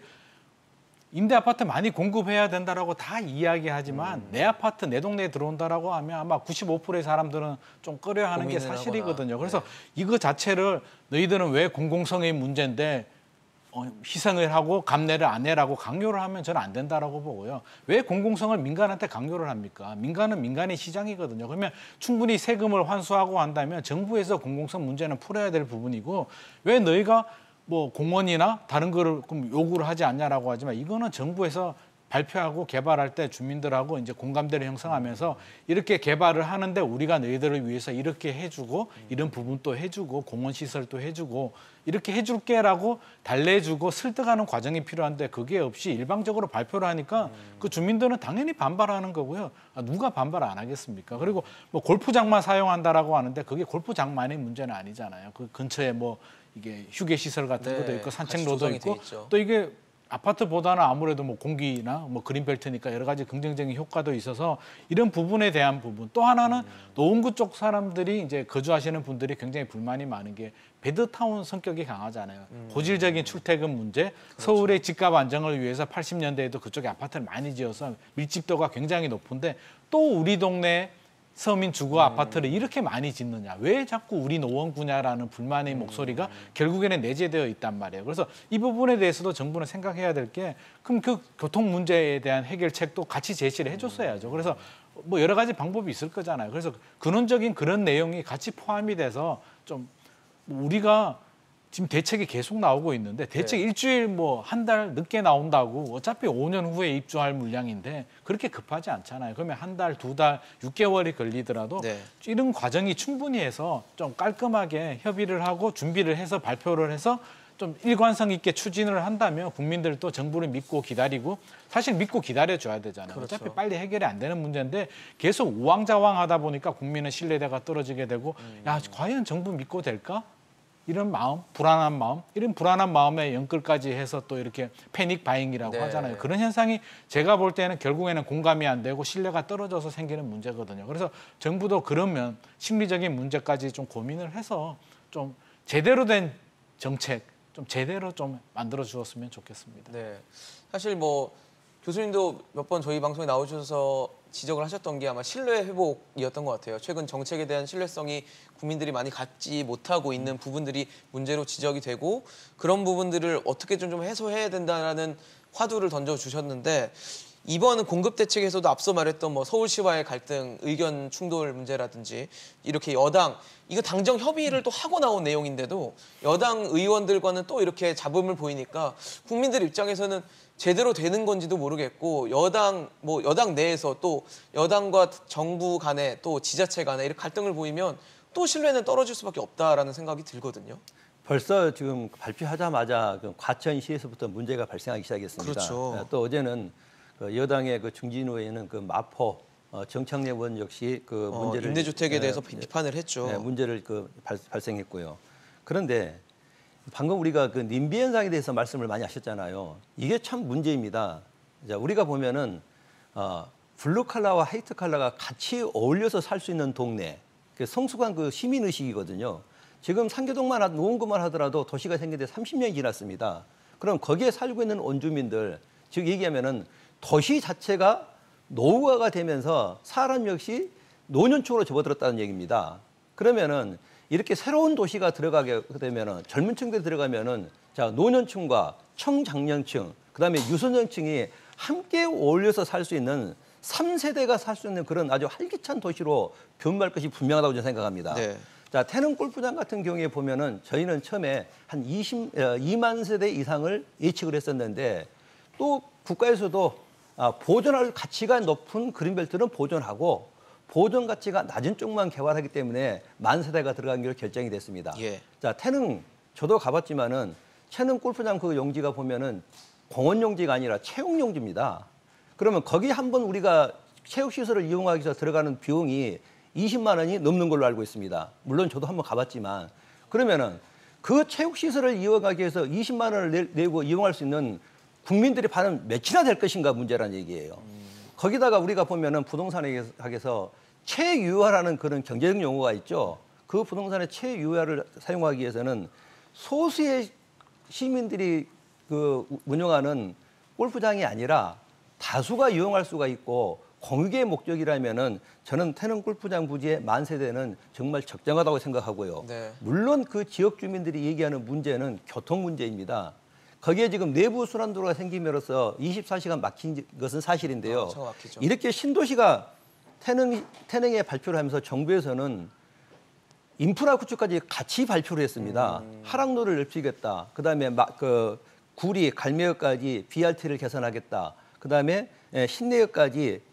임대 아파트 많이 공급해야 된다라고 다 이야기하지만 음. 내 아파트 내 동네에 들어온다라고 하면 아마 구십오 퍼센트의 사람들은 좀 꺼려하는 게 고민을 사실이거든요. 하거나. 그래서 네. 이거 자체를 너희들은 왜 공공성의 문제인데 어, 희생을 하고 감내를 안 해라고 강요를 하면 저는 안 된다라고 보고요. 왜 공공성을 민간한테 강요를 합니까? 민간은 민간의 시장이거든요. 그러면 충분히 세금을 환수하고 한다면 정부에서 공공성 문제는 풀어야 될 부분이고 왜 너희가 뭐 공원이나 다른 거를 그럼 요구를 하지 않냐라고 하지만 이거는 정부에서 발표하고 개발할 때 주민들하고 이제 공감대를 형성하면서 이렇게 개발을 하는데 우리가 너희들을 위해서 이렇게 해주고 이런 부분도 해주고 공원 시설도 해주고 이렇게 해줄게라고 달래주고 설득하는 과정이 필요한데 그게 없이 일방적으로 발표를 하니까 그 주민들은 당연히 반발하는 거고요. 아, 누가 반발 안 하겠습니까? 그리고 뭐 골프장만 사용한다라고 하는데 그게 골프장만의 문제는 아니잖아요. 그 근처에 뭐 이게 휴게 시설 같은 네, 것도 있고 같이 산책로도 조성이 있고 돼 있죠. 또 이게 아파트보다는 아무래도 뭐 공기나 뭐 그린벨트니까 여러 가지 긍정적인 효과도 있어서 이런 부분에 대한 부분 또 하나는 음. 노원구 쪽 사람들이 이제 거주하시는 분들이 굉장히 불만이 많은 게 배드타운 성격이 강하잖아요. 음. 고질적인 출퇴근 문제, 그렇죠. 서울의 집값 안정을 위해서 팔십 년대에도 그쪽에 아파트를 많이 지어서 밀집도가 굉장히 높은데 또 우리 동네 서민 주거 아파트를 이렇게 많이 짓느냐. 왜 자꾸 우리 노원구냐라는 불만의 목소리가 결국에는 내재되어 있단 말이에요. 그래서 이 부분에 대해서도 정부는 생각해야 될 게 그럼 그 교통 문제에 대한 해결책도 같이 제시를 해줬어야죠. 그래서 뭐 여러 가지 방법이 있을 거잖아요. 그래서 근원적인 그런 내용이 같이 포함이 돼서 좀 우리가 지금 대책이 계속 나오고 있는데 대책 네. 일주일 뭐 한 달 늦게 나온다고 어차피 오 년 후에 입주할 물량인데 그렇게 급하지 않잖아요. 그러면 한 달, 두 달, 육 개월이 걸리더라도 네. 이런 과정이 충분히 해서 좀 깔끔하게 협의를 하고 준비를 해서 발표를 해서 좀 일관성 있게 추진을 한다면 국민들도 정부를 믿고 기다리고 사실 믿고 기다려줘야 되잖아요. 그렇죠. 어차피 빨리 해결이 안 되는 문제인데 계속 우왕좌왕하다 보니까 국민의 신뢰도가 떨어지게 되고 음. 야 과연 정부 믿고 될까? 이런 마음, 불안한 마음, 이런 불안한 마음에 연끌까지 해서 또 이렇게 패닉 바잉이라고 네. 하잖아요. 그런 현상이 제가 볼 때는 결국에는 공감이 안 되고 신뢰가 떨어져서 생기는 문제거든요. 그래서 정부도 그러면 심리적인 문제까지 좀 고민을 해서 좀 제대로 된 정책, 좀 제대로 좀 만들어 주었으면 좋겠습니다. 네. 사실 뭐 교수님도 몇 번 저희 방송에 나오셔서 지적을 하셨던 게 아마 신뢰 회복이었던 것 같아요. 최근 정책에 대한 신뢰성이 국민들이 많이 갖지 못하고 있는 부분들이 문제로 지적이 되고 그런 부분들을 어떻게 좀, 좀 해소해야 된다라는 화두를 던져주셨는데 이번 공급 대책에서도 앞서 말했던 뭐 서울시와의 갈등, 의견 충돌 문제라든지 이렇게 여당 이거 당정 협의를 또 하고 나온 내용인데도 여당 의원들과는 또 이렇게 잡음을 보이니까 국민들 입장에서는 제대로 되는 건지도 모르겠고 여당 뭐 여당 내에서 또 여당과 정부 간에 또 지자체 간에 이렇게 갈등을 보이면 또 신뢰는 떨어질 수밖에 없다라는 생각이 들거든요. 벌써 지금 발표하자마자 그 과천시에서부터 문제가 발생하기 시작했습니다. 그렇죠. 또 어제는 그 여당의 그 중진우 의원은 그 마포 어, 정창래 의원 역시 그 어, 문제를 임대주택에 예, 대해서 예, 비판을 했죠. 네, 문제를 그 발, 발생했고요. 그런데 방금 우리가 그 님비 현상에 대해서 말씀을 많이 하셨잖아요. 이게 참 문제입니다. 자, 우리가 보면은 어, 블루 칼라와 화이트 칼라가 같이 어울려서 살 수 있는 동네, 그 성숙한 그 시민 의식이거든요. 지금 상계동만 하- 노원구만 하더라도 도시가 생긴 데 삼십 년이 지났습니다. 그럼 거기에 살고 있는 원주민들, 즉 얘기하면은 도시 자체가 노후화가 되면서 사람 역시 노년층으로 접어들었다는 얘기입니다. 그러면은 이렇게 새로운 도시가 들어가게 되면은 젊은 층들이 들어가면은 자 노년층과 청장년층 그다음에 유소년층이 함께 어울려서 살 수 있는 삼 세대가 살 수 있는 그런 아주 활기찬 도시로 변모할 것이 분명하다고 저는 생각합니다. 네. 자 태릉 골프장 같은 경우에 보면은 저희는 처음에 한 이십, 어, 이만 세대 이상을 예측을 했었는데 또 국가에서도 아, 보존할 가치가 높은 그린벨트는 보존하고 보존 가치가 낮은 쪽만 개발하기 때문에 만 세대가 들어간 게 결정이 됐습니다. 예. 자, 태릉 저도 가봤지만은 태릉 골프장 그 용지가 보면은 공원 용지가 아니라 체육 용지입니다. 그러면 거기 한번 우리가 체육 시설을 이용하기 위해서 들어가는 비용이 이십만 원이 넘는 걸로 알고 있습니다. 물론 저도 한번 가봤지만 그러면은 그 체육 시설을 이용하기 위해서 이십만 원을 내, 내고 이용할 수 있는 국민들의 반은 몇이나 될 것인가 문제라는 얘기예요. 음. 거기다가 우리가 보면은 부동산학에서 최유화라는 그런 경제적 용어가 있죠. 그 부동산의 최유화를 사용하기 위해서는 소수의 시민들이 그 운영하는 골프장이 아니라 다수가 이용할 수가 있고 공익의 목적이라면은 저는 태릉 골프장 부지의 만 세대는 정말 적정하다고 생각하고요. 네. 물론 그 지역 주민들이 얘기하는 문제는 교통 문제입니다. 거기에 지금 내부 순환도로가 생김으로써 이십사 시간 막힌 것은 사실인데요. 아, 이렇게 신도시가 태릉, 태릉에 발표를 하면서 정부에서는 인프라 구축까지 같이 발표를 했습니다. 음. 하락로를 넓히겠다. 그다음에 막 그 구리, 갈매역까지 비알티를 개선하겠다. 그다음에 신내역까지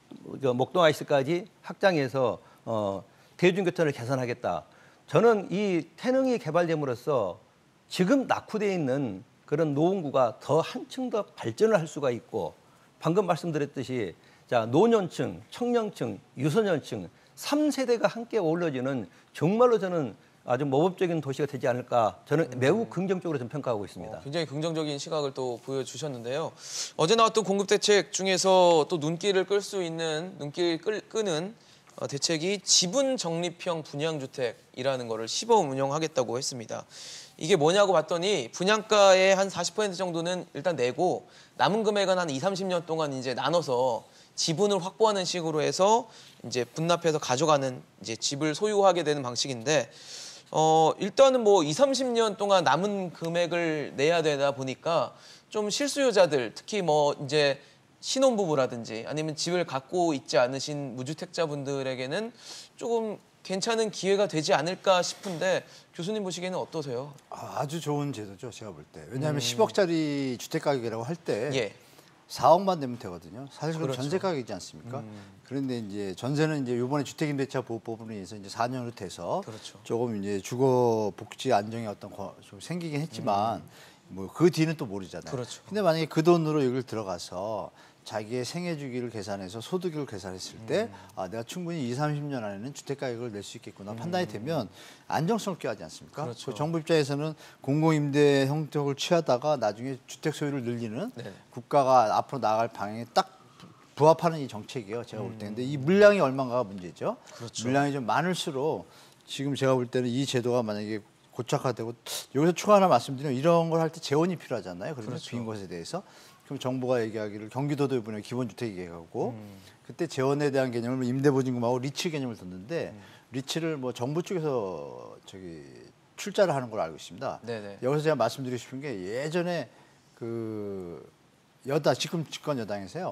목동아이스까지 확장해서 어, 대중교통을 개선하겠다. 저는 이 태릉이 개발됨으로써 지금 낙후되어 있는 그런 노원구가 더 한층 더 발전을 할 수가 있고 방금 말씀드렸듯이 자 노년층, 청년층, 유소년층 삼 세대가 함께 어우러지는 정말로 저는 아주 모범적인 도시가 되지 않을까 저는 매우 긍정적으로 좀 평가하고 있습니다. 어, 굉장히 긍정적인 시각을 또 보여주셨는데요. 어제 나왔던 공급 대책 중에서 또 눈길을 끌 수 있는 눈길 끌, 끄는 어, 대책이 지분 적립형 분양주택이라는 거를 시범 운영하겠다고 했습니다. 이게 뭐냐고 봤더니 분양가의 한 사십 퍼센트 정도는 일단 내고 남은 금액은 한 이삼십 년 동안 이제 나눠서 지분을 확보하는 식으로 해서 이제 분납해서 가져가는 이제 집을 소유하게 되는 방식인데 어 일단은 뭐 이삼십 년 동안 남은 금액을 내야 되다 보니까 좀 실수요자들 특히 뭐 이제 신혼부부라든지 아니면 집을 갖고 있지 않으신 무주택자분들에게는 조금 괜찮은 기회가 되지 않을까 싶은데 교수님 보시기에는 어떠세요? 아주 좋은 제도죠, 제가 볼 때. 왜냐하면 음. 십억짜리 주택 가격이라고 할 때 예. 사억만 내면 되거든요. 사실 그건 그렇죠. 전세 가격이지 않습니까? 음. 그런데 이제 전세는 이제 이번에 주택임대차 보호법으로 인해서 이제 사 년으로 돼서 그렇죠. 조금 이제 주거 복지 안정의 어떤 거, 좀 생기긴 했지만 음. 뭐 그 뒤는 또 모르잖아요. 그렇죠. 근데 만약에 그 돈으로 여기를 들어가서 자기의 생애 주기를 계산해서 소득을 계산했을 때 음. 아, 내가 충분히 이삼십 년 안에는 주택 가격을 낼 수 있겠구나 음. 판단이 되면 안정성을 껴하지 않습니까? 그렇죠. 그 정부 입장에서는 공공임대 형태를 취하다가 나중에 주택 소유를 늘리는 네. 국가가 앞으로 나아갈 방향에 딱 부합하는 이 정책이에요. 제가 볼 때. 근데 이 물량이 얼마인가가 문제죠. 그렇죠. 물량이 좀 많을수록 지금 제가 볼 때는 이 제도가 만약에 고착화되고 여기서 추가 하나 말씀드리면 이런 걸 할 때 재원이 필요하잖아요. 그러면 그렇죠. 빈 것에 대해서. 그럼 정부가 얘기하기를 경기도도 이번에 기본주택 얘기하고 음. 그때 재원에 대한 개념을 임대보증금하고 리츠 개념을 뒀는데 음. 리츠를 뭐 정부 쪽에서 저기 출자를 하는 걸로 알고 있습니다. 네네. 여기서 제가 말씀드리고 싶은 게 예전에 그 여당 지금 집권 여당에서요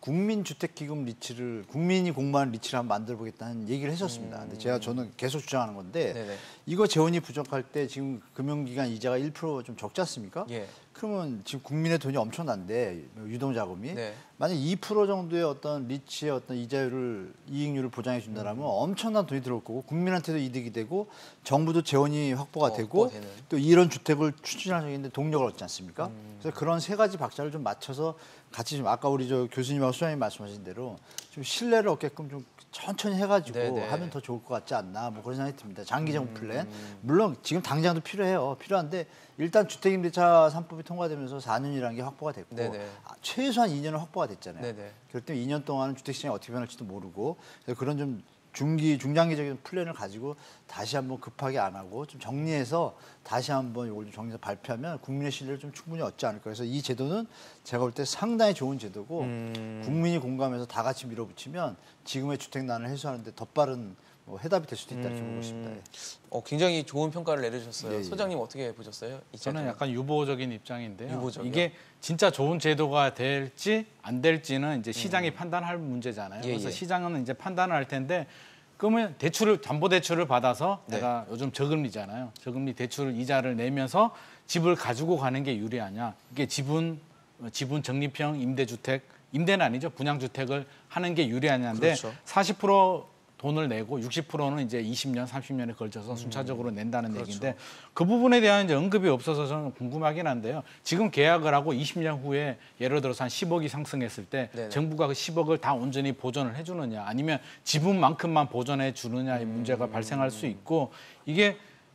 국민주택기금 리츠를 국민이 공부하는 리츠를 한번 만들어보겠다는 얘기를 했었습니다. 음. 근데 제가 저는 계속 주장하는 건데 네네. 이거 재원이 부족할 때 지금 금융기관 이자가 일 퍼센트 좀 적지 않습니까? 예. 그러면 지금 국민의 돈이 엄청난데 유동자금이 네. 만약 이 퍼센트 정도의 어떤 리츠의 어떤 이자율을 이익률을 보장해 준다면 음. 엄청난 돈이 들어올 거고 국민한테도 이득이 되고 정부도 재원이 확보가 어, 되고 확보되는. 또 이런 주택을 추진할 수 있는데 동력을 얻지 않습니까? 음. 그래서 그런 세 가지 박자를 좀 맞춰서 같이 좀 아까 우리 저 교수님하고 수장님 말씀하신 대로 좀 신뢰를 얻게끔 좀 천천히 해가지고 네네. 하면 더 좋을 것 같지 않나 뭐 그런 생각이 듭니다. 장기적 음. 플랜 물론 지금 당장도 필요해요. 필요한데 일단 주택임대차 삼 법이 통과되면서 사 년이라는 게 확보가 됐고 아, 최소한 이 년은 확보가 됐잖아요. 네네. 그럴 때 이 년 동안은 주택시장이 어떻게 변할지도 모르고 그래서 그런 좀 중기 중장기적인 플랜을 가지고 다시 한번 급하게 안 하고 좀 정리해서 다시 한번 이걸 좀 정리해서 발표하면 국민의 신뢰를 좀 충분히 얻지 않을까. 그래서 이 제도는 제가 볼 때 상당히 좋은 제도고 음. 국민이 공감해서 다 같이 밀어붙이면 지금의 주택난을 해소하는데 더 빠른 뭐 해답이 될 수도 있다고 음. 보고 있습니다. 예. 어, 굉장히 좋은 평가를 내려주셨어요. 예, 소장님 어떻게 보셨어요? 이 저는 약간 유보적인 입장인데요. 유보적이요? 이게 진짜 좋은 제도가 될지 안 될지는 이제 시장이 음. 판단할 문제잖아요. 예, 그래서 예. 시장은 이제 판단을 할 텐데 그러면 대출을 담보 대출을 받아서 네. 내가 요즘 저금리잖아요. 저금리 대출 이자를 내면서 집을 가지고 가는 게 유리하냐? 이게 지분 지분 적립형 임대주택 임대는 아니죠. 분양주택을 하는 게 유리하냐인데 그렇죠. 사십 퍼센트 돈을 내고 육십 퍼센트는 이제 이십 년, 삼십 년에 걸쳐서 순차적으로 낸다는 그렇죠. 얘기인데 그 부분에 대한 이제 언급이 없어서 저는 궁금하긴 한데요. 지금 계약을 하고 이십 년 후에 예를 들어서 한 십억이 상승했을 때 네네. 정부가 그 십억을 다 온전히 보전을 해주느냐 아니면 지분만큼만 보전해 주느냐의 음. 문제가 발생할 수 있고 이게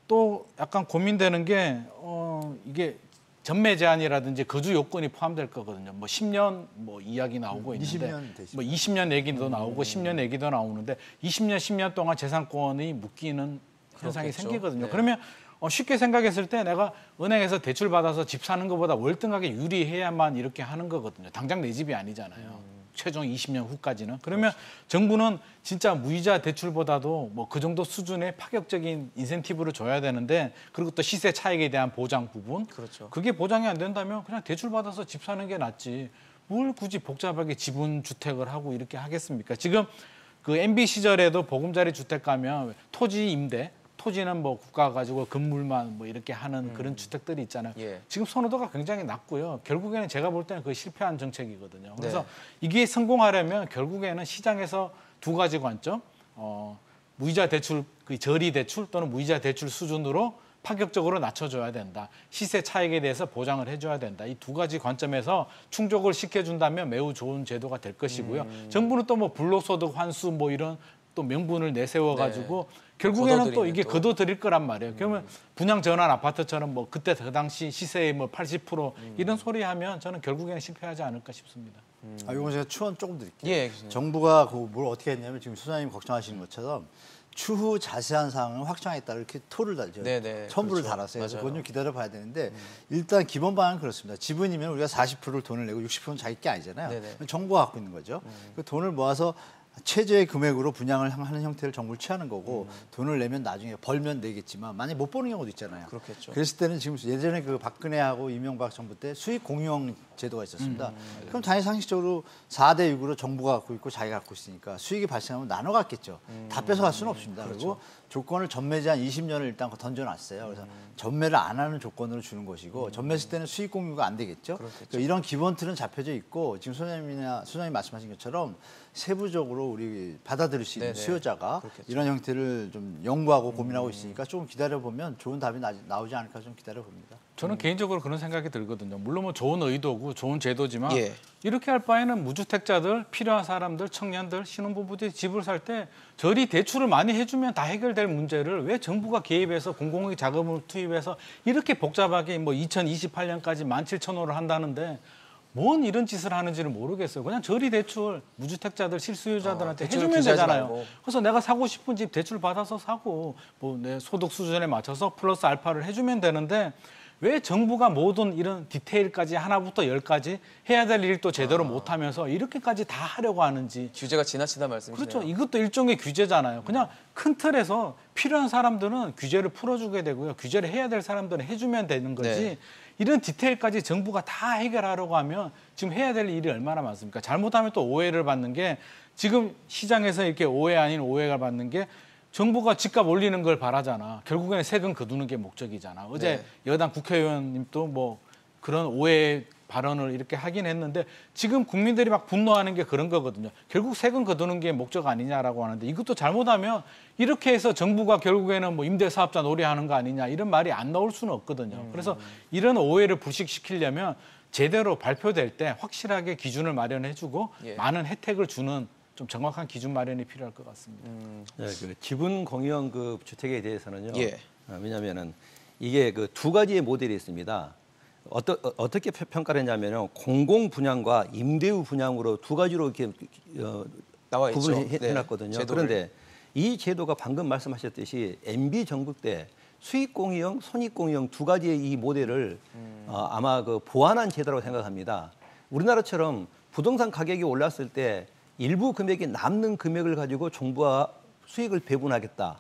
또 약간 고민되는 게 어, 이게 전매 제한이라든지 거주 요건이 포함될 거거든요. 뭐 십 년 뭐 이야기 나오고 있는데 이십 년 뭐 이십 년 얘기도 나오고 음. 십 년 얘기도 나오는데 이십 년, 십 년 동안 재산권이 묶이는 현상이 그렇겠죠. 생기거든요. 네. 그러면 어, 쉽게 생각했을 때 내가 은행에서 대출 받아서 집 사는 것보다 월등하게 유리해야만 이렇게 하는 거거든요. 당장 내 집이 아니잖아요. 음. 최종 이십 년 후까지는. 그러면 그렇죠. 정부는 진짜 무이자 대출보다도 뭐 그 정도 수준의 파격적인 인센티브를 줘야 되는데 그리고 또 시세 차익에 대한 보장 부분. 그렇죠. 그게 보장이 안 된다면 그냥 대출 받아서 집 사는 게 낫지. 뭘 굳이 복잡하게 지분 주택을 하고 이렇게 하겠습니까? 지금 그 엠비 시절에도 보금자리 주택 가면 토지 임대 토지는 뭐 국가가 가지고 건물만 뭐 이렇게 하는 음. 그런 주택들이 있잖아요. 예. 지금 선호도가 굉장히 낮고요. 결국에는 제가 볼 때는 그게 실패한 정책이거든요. 그래서 네. 이게 성공하려면 결국에는 시장에서 두 가지 관점, 어, 무이자 대출, 그 저리 대출 또는 무이자 대출 수준으로 파격적으로 낮춰줘야 된다. 시세 차익에 대해서 보장을 해줘야 된다. 이 두 가지 관점에서 충족을 시켜준다면 매우 좋은 제도가 될 것이고요. 음. 정부는 또 뭐 불로소득 환수 뭐 이런 또 명분을 내세워가지고 네. 결국에는 또 이게 또. 거둬들일 거란 말이에요. 음. 그러면 분양 전환 아파트처럼 뭐 그때 그 당시 시세의 뭐 팔십 퍼센트 음. 이런 소리 하면 저는 결국에는 실패하지 않을까 싶습니다. 음. 아, 이건 제가 추원 조금 드릴게요. 예, 정부가 그 뭘 어떻게 했냐면 지금 소장님 걱정하시는 것처럼 추후 자세한 사항은 확정하겠다 이렇게 토를 달죠. 네네, 첨부를 그렇죠. 달았어요. 그래서 그건 좀 기다려봐야 되는데 음. 일단 기본 방안은 그렇습니다. 지분이면 우리가 사십 퍼센트를 돈을 내고 육십 퍼센트는 자기 게 아니잖아요. 네네. 정부가 갖고 있는 거죠. 음. 그 돈을 모아서 최저의 금액으로 분양을 하는 형태를 정부를 취하는 거고 음. 돈을 내면 나중에 벌면 내겠지만 만약에 못 버는 경우도 있잖아요. 그렇겠죠. 그랬을 때는 지금 예전에 그 박근혜하고 이명박 정부 때 수익 공유형 제도가 있었습니다. 음. 그럼 당연히 상식적으로 사 대 육으로 정부가 갖고 있고 자기가 갖고 있으니까 수익이 발생하면 나눠 갖겠죠. 음. 다 뺏어갈 수는 없습니다. 그렇죠. 그리고 조건을 전매 제한 이십 년을 일단 던져놨어요. 그래서 음. 전매를 안 하는 조건으로 주는 것이고 음. 전매했을 때는 수익 공유가 안 되겠죠. 그러니까 이런 기본 틀은 잡혀져 있고 지금 소장님이나 소장님 말씀하신 것처럼 세부적으로 우리 받아들일 수 있는 네네. 수요자가 그렇겠죠. 이런 형태를 좀 연구하고 고민하고 음. 있으니까 조금 기다려보면 좋은 답이 나, 나오지 않을까 좀 기다려봅니다. 저는 음. 개인적으로 그런 생각이 들거든요. 물론 뭐 좋은 의도고 좋은 제도지만 예. 이렇게 할 바에는 무주택자들, 필요한 사람들, 청년들, 신혼부부들이 집을 살 때 저리 대출을 많이 해주면 다 해결될 문제를 왜 정부가 개입해서 공공의 자금을 투입해서 이렇게 복잡하게 뭐 이천이십팔 년까지 만 칠천 호를 한다는데 뭔 이런 짓을 하는지를 모르겠어요. 그냥 저리 대출 무주택자들 실수요자들한테 어, 해주면 되잖아요. 말고. 그래서 내가 사고 싶은 집 대출 받아서 사고 뭐 내 소득 수준에 맞춰서 플러스 알파를 해주면 되는데 왜 정부가 모든 이런 디테일까지 하나부터 열까지 해야 될 일도 제대로 아. 못하면서 이렇게까지 다 하려고 하는지. 규제가 지나치다 말씀이시네요. 그렇죠. 이것도 일종의 규제잖아요. 그냥 큰 틀에서 필요한 사람들은 규제를 풀어주게 되고요. 규제를 해야 될 사람들은 해주면 되는 거지. 네. 이런 디테일까지 정부가 다 해결하려고 하면 지금 해야 될 일이 얼마나 많습니까? 잘못하면 또 오해를 받는 게 지금 시장에서 이렇게 오해 아닌 오해가 받는 게 정부가 집값 올리는 걸 바라잖아. 결국에는 세금 거두는 게 목적이잖아. 어제 네. 여당 국회의원님도 뭐 그런 오해 발언을 이렇게 하긴 했는데 지금 국민들이 막 분노하는 게 그런 거거든요. 결국 세금 거두는 게 목적 아니냐라고 하는데 이것도 잘못하면 이렇게 해서 정부가 결국에는 뭐 임대사업자 놀이하는 거 아니냐 이런 말이 안 나올 수는 없거든요. 음. 그래서 이런 오해를 불식시키려면 제대로 발표될 때 확실하게 기준을 마련해주고 예. 많은 혜택을 주는 좀 정확한 기준 마련이 필요할 것 같습니다. 음. 네, 그 지분 공유형 그 주택에 대해서는요. 예. 어, 왜냐하면은 이게 그 두 가지의 모델이 있습니다. 어떠, 어떻게 평가를 했냐면요. 공공 분양과 임대우 분양으로 두 가지로 이렇게 어, 나와 구분을 해, 네. 해놨거든요. 제도를. 그런데 이 제도가 방금 말씀하셨듯이 엠비 정부 때 수익 공유형, 손익 공유형 두 가지의 이 모델을 음. 어, 아마 그 보완한 제도라고 생각합니다. 우리나라처럼 부동산 가격이 올랐을 때 일부 금액이 남는 금액을 가지고 정부와 수익을 배분하겠다.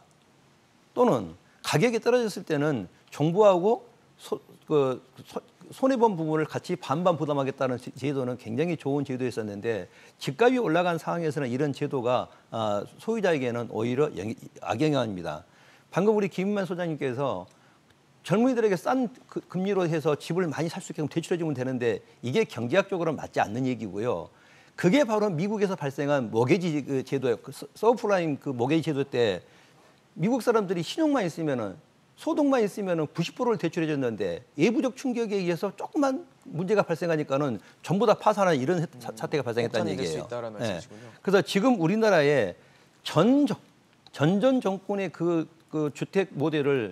또는 가격이 떨어졌을 때는 정부하고 소, 그, 소, 손해본 부분을 같이 반반 부담하겠다는 제도는 굉장히 좋은 제도였었는데 집값이 올라간 상황에서는 이런 제도가 소유자에게는 오히려 악영향입니다. 방금 우리 김은만 소장님께서 젊은이들에게 싼 금리로 해서 집을 많이 살 수 있게 대출해 주면 되는데 이게 경제학적으로는 맞지 않는 얘기고요. 그게 바로 미국에서 발생한 모게지 그 제도예요. 그 서- 서브프라임 그 모게지 제도 때 미국 사람들이 신용만 있으면은 소득만 있으면은 구십 퍼센트를 대출해 줬는데 예부적 충격에 의해서 조금만 문제가 발생하니까는 전부 다 파산하는 이런 사- 사태가 발생했다는 폭탄이 될 수 얘기예요. 있다라는 예. 말씀이시군요. 그래서 지금 우리나라에 전 정- 전전 정권의 그, 그 주택 모델을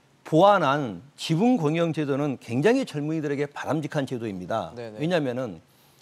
보완한 지분 공영 제도는 굉장히 젊은이들에게 바람직한 제도입니다. 네네. 왜냐하면은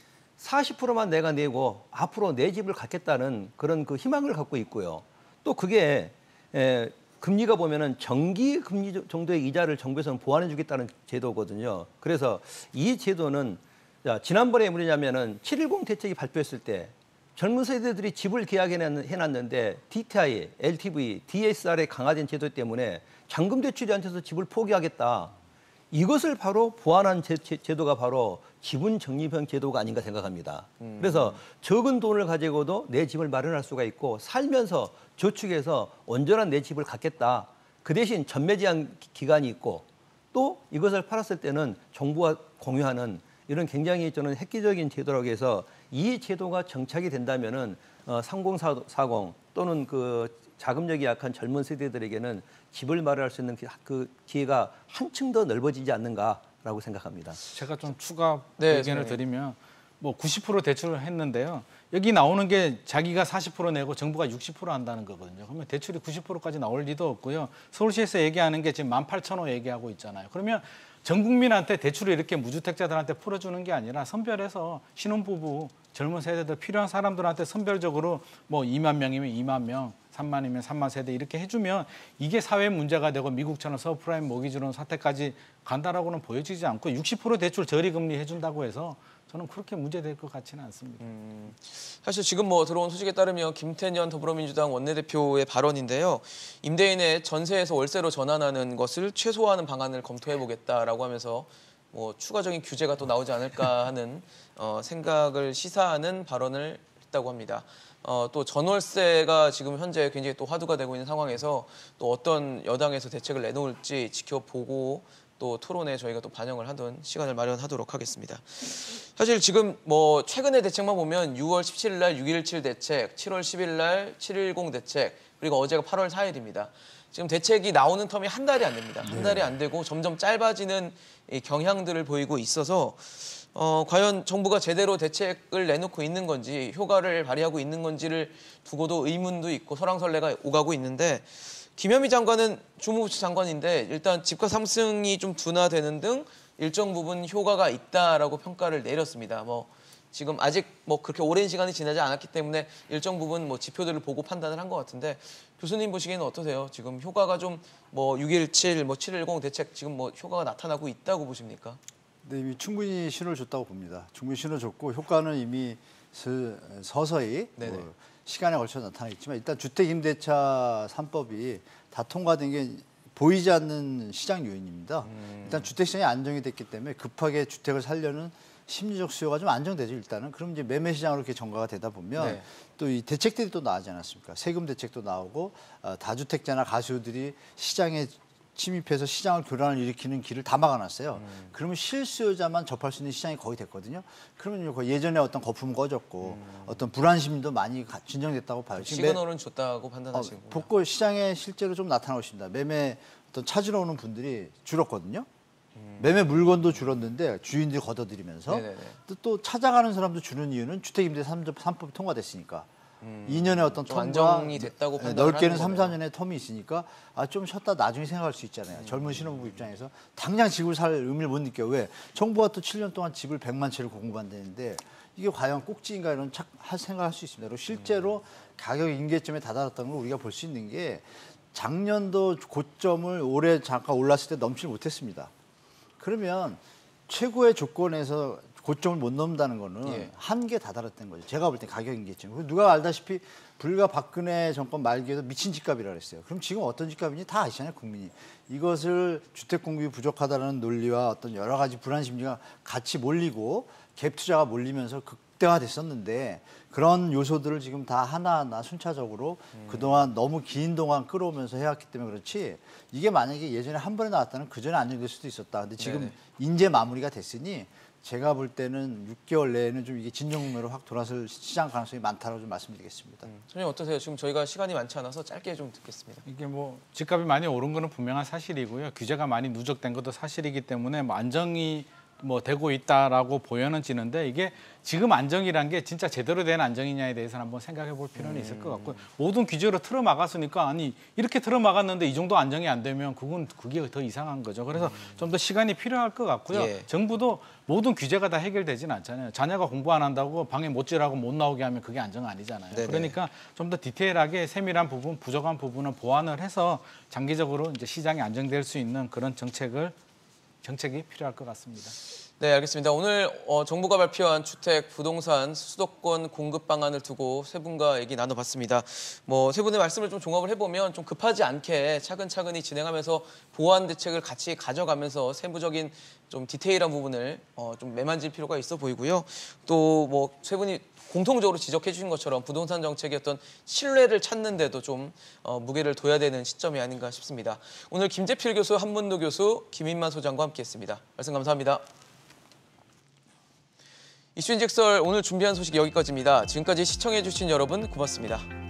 사십 퍼센트만 내가 내고 앞으로 내 집을 갖겠다는 그런 그 희망을 갖고 있고요. 또 그게 에, 금리가 보면은 정기 금리 정도의 이자를 정부에서는 보완해 주겠다는 제도거든요. 그래서 이 제도는 자, 지난번에 뭐냐면은 칠일공 대책이 발표했을 때 젊은 세대들이 집을 계약해 놨는데 디티아이, 엘티브이, 디에스알의 강화된 제도 때문에 잔금 대출이 안 돼서 집을 포기하겠다. 이것을 바로 보완한 제, 제, 제도가 바로 지분 적립형 제도가 아닌가 생각합니다. 음. 그래서 적은 돈을 가지고도 내 집을 마련할 수가 있고 살면서 저축해서 온전한 내 집을 갖겠다. 그 대신 전매 제한 기- 기간이 있고 또 이것을 팔았을 때는 정부와 공유하는 이런 굉장히 저는 획기적인 제도라고 해서 이 제도가 정착이 된다면은 어, 삼공사공 또는 그 자금력이 약한 젊은 세대들에게는 집을 마련할 수 있는 기- 그 기회가 한층 더 넓어지지 않는가라고 생각합니다. 제가 좀 추가 네, 의견을 선생님. 드리면 뭐 구십 퍼센트 대출을 했는데요. 여기 나오는 게 자기가 사십 퍼센트 내고 정부가 육십 퍼센트 한다는 거거든요. 그러면 대출이 구십 퍼센트까지 나올 리도 없고요. 서울시에서 얘기하는 게 지금 만 팔천 원 얘기하고 있잖아요. 그러면 전 국민한테 대출을 이렇게 무주택자들한테 풀어주는 게 아니라 선별해서 신혼부부, 젊은 세대들 필요한 사람들한테 선별적으로 뭐 이만 명이면 이만 명, 삼만이면 삼만 세대 이렇게 해주면 이게 사회 문제가 되고 미국처럼 서브프라임 모기지론 사태까지 간다라고는 보여지지 않고 육십 퍼센트 대출 저리금리 해준다고 해서 저는 그렇게 문제될 것 같지는 않습니다. 음, 사실 지금 뭐 들어온 소식에 따르면 김태년 더불어민주당 원내대표의 발언인데요. 임대인의 전세에서 월세로 전환하는 것을 최소화하는 방안을 검토해보겠다라고 하면서 뭐 추가적인 규제가 또 나오지 않을까 하는 어, 생각을 시사하는 발언을 했다고 합니다. 어, 또 전월세가 지금 현재 굉장히 또 화두가 되고 있는 상황에서 또 어떤 여당에서 대책을 내놓을지 지켜보고 또 토론에 저희가 또 반영을 하던 시간을 마련하도록 하겠습니다. 사실 지금 뭐 최근의 대책만 보면 유월 십칠일 날 육일칠 대책, 칠월 십일 날 칠일공 대책, 그리고 어제가 팔월 사일입니다. 지금 대책이 나오는 텀이 한 달이 안 됩니다. 한 달이 안 되고 점점 짧아지는 이 경향들을 보이고 있어서 어, 과연 정부가 제대로 대책을 내놓고 있는 건지 효과를 발휘하고 있는 건지를 두고도 의문도 있고 설왕설래가 오가고 있는데 김현미 장관은 주무부처 장관인데 일단 집값 상승이 좀 둔화되는 등 일정 부분 효과가 있다라고 평가를 내렸습니다. 뭐 지금 아직 뭐 그렇게 오랜 시간이 지나지 않았기 때문에 일정 부분 뭐 지표들을 보고 판단을 한 것 같은데 교수님 보시기에는 어떠세요? 지금 효과가 좀 뭐 육일칠, 뭐 칠일공 대책 지금 뭐 효과가 나타나고 있다고 보십니까? 네, 이미 충분히 신호를 줬다고 봅니다. 충분히 신호를 줬고 효과는 이미 스- 서서히 네네. 뭐 시간에 걸쳐 나타나겠지만 일단 주택임대차 삼 법이 다 통과된 게 보이지 않는 시장 요인입니다. 음. 일단 주택시장이 안정이 됐기 때문에 급하게 주택을 살려는 심리적 수요가 좀 안정되죠 일단은. 그럼 이제 매매 시장으로 이렇게 전가가 되다 보면 네. 또 이 대책들이 또 나오지 않았습니까? 세금 대책도 나오고 어, 다주택자나 가수들이 시장에 침입해서 시장을 교란을 일으키는 길을 다 막아놨어요. 음. 그러면 실수요자만 접할 수 있는 시장이 거의 됐거든요. 그러면 이제 예전에 어떤 거품은 꺼졌고 음. 어떤 불안심도 많이 가- 진정됐다고 봐요. 지금 매- 시그널은 줬다고 어, 판단하시고 복고 시장에 실제로 좀 나타나고 있습니다. 매매 어떤 찾으러 오는 분들이 줄었거든요. 매매 물건도 줄었는데 주인들이 걷어들이면서 음. 네네네. 또, 또 찾아가는 사람도 주는 이유는 주택임대 삼 법이 통과됐으니까 이 년의 어떤 좀 텀과 안정이 됐다고 네, 판단을 넓게는 하는 삼, 거네요. 사 년의 텀이 있으니까 아, 좀 쉬었다 나중에 생각할 수 있잖아요. 젊은 신혼부부 입장에서 당장 집을 살 의미를 못 느껴요. 왜? 정부가 또 칠 년 동안 집을 백만 채를 공급한다는데 이게 과연 꼭지인가 이런 착, 할 생각할 수 있습니다. 그리고 실제로 가격 임계점에 다다랐다는 걸 우리가 볼 수 있는 게 작년도 고점을 올해 잠깐 올랐을 때 넘지 못했습니다. 그러면 최고의 조건에서 고점을 못 넘는다는 거는 예. 한계에 다다랐다는 거죠. 제가 볼 때 가격 임계점. 누가 알다시피 불과 박근혜 정권 말기에도 미친 집값이라 그랬어요. 그럼 지금 어떤 집값인지 다 아시잖아요, 국민이. 이것을 주택 공급이 부족하다는 논리와 어떤 여러 가지 불안 심리가 같이 몰리고 갭 투자가 몰리면서 극대화됐었는데 그런 요소들을 지금 다 하나하나 순차적으로 음. 그동안 너무 긴 동안 끌어오면서 해왔기 때문에 그렇지 이게 만약에 예전에 한 번에 나왔다면 그 전에 안정될 수도 있었다. 근데 지금 네네. 인재 마무리가 됐으니 제가 볼 때는 육 개월 내에는 좀 이게 진정매로 확 돌아설 시장 가능성이 많다고 좀 말씀드리겠습니다. 음, 선생님 어떠세요? 지금 저희가 시간이 많지 않아서 짧게 좀 듣겠습니다. 이게 뭐 집값이 많이 오른 거는 분명한 사실이고요. 규제가 많이 누적된 것도 사실이기 때문에 뭐 안정이 뭐 되고 있다라고 보여는 지는데 이게 지금 안정이란 게 진짜 제대로 된 안정이냐에 대해서는 한번 생각해 볼 필요는 있을 것 같고요. 모든 규제로 틀어 막았으니까 아니 이렇게 틀어 막았는데 이 정도 안정이 안 되면 그건 그게 더 이상한 거죠. 그래서 좀 더 시간이 필요할 것 같고요. 예. 정부도 모든 규제가 다 해결되지는 않잖아요. 자녀가 공부 안 한다고 방에 못 지라고 못 나오게 하면 그게 안정 아니잖아요. 네네. 그러니까 좀 더 디테일하게 세밀한 부분, 부족한 부분은 보완을 해서 장기적으로 이제 시장이 안정될 수 있는 그런 정책을 정책이 필요할 것 같습니다. 네, 알겠습니다. 오늘 어, 정부가 발표한 주택, 부동산, 수도권 공급 방안을 두고 세 분과 얘기 나눠봤습니다. 뭐 세 분의 말씀을 좀 종합을 해보면 좀 급하지 않게 차근차근히 진행하면서 보완 대책을 같이 가져가면서 세부적인 좀 디테일한 부분을 어, 좀 매만질 필요가 있어 보이고요. 또 뭐 세 분이 공통적으로 지적해 주신 것처럼 부동산 정책의 어떤 신뢰를 찾는데도 좀 어, 무게를 둬야 되는 시점이 아닌가 싶습니다. 오늘 김재필 교수, 한문도 교수, 김인만 소장과 함께했습니다. 말씀 감사합니다. 이슈인즉설 오늘 준비한 소식 여기까지입니다. 지금까지 시청해 주신 여러분 고맙습니다.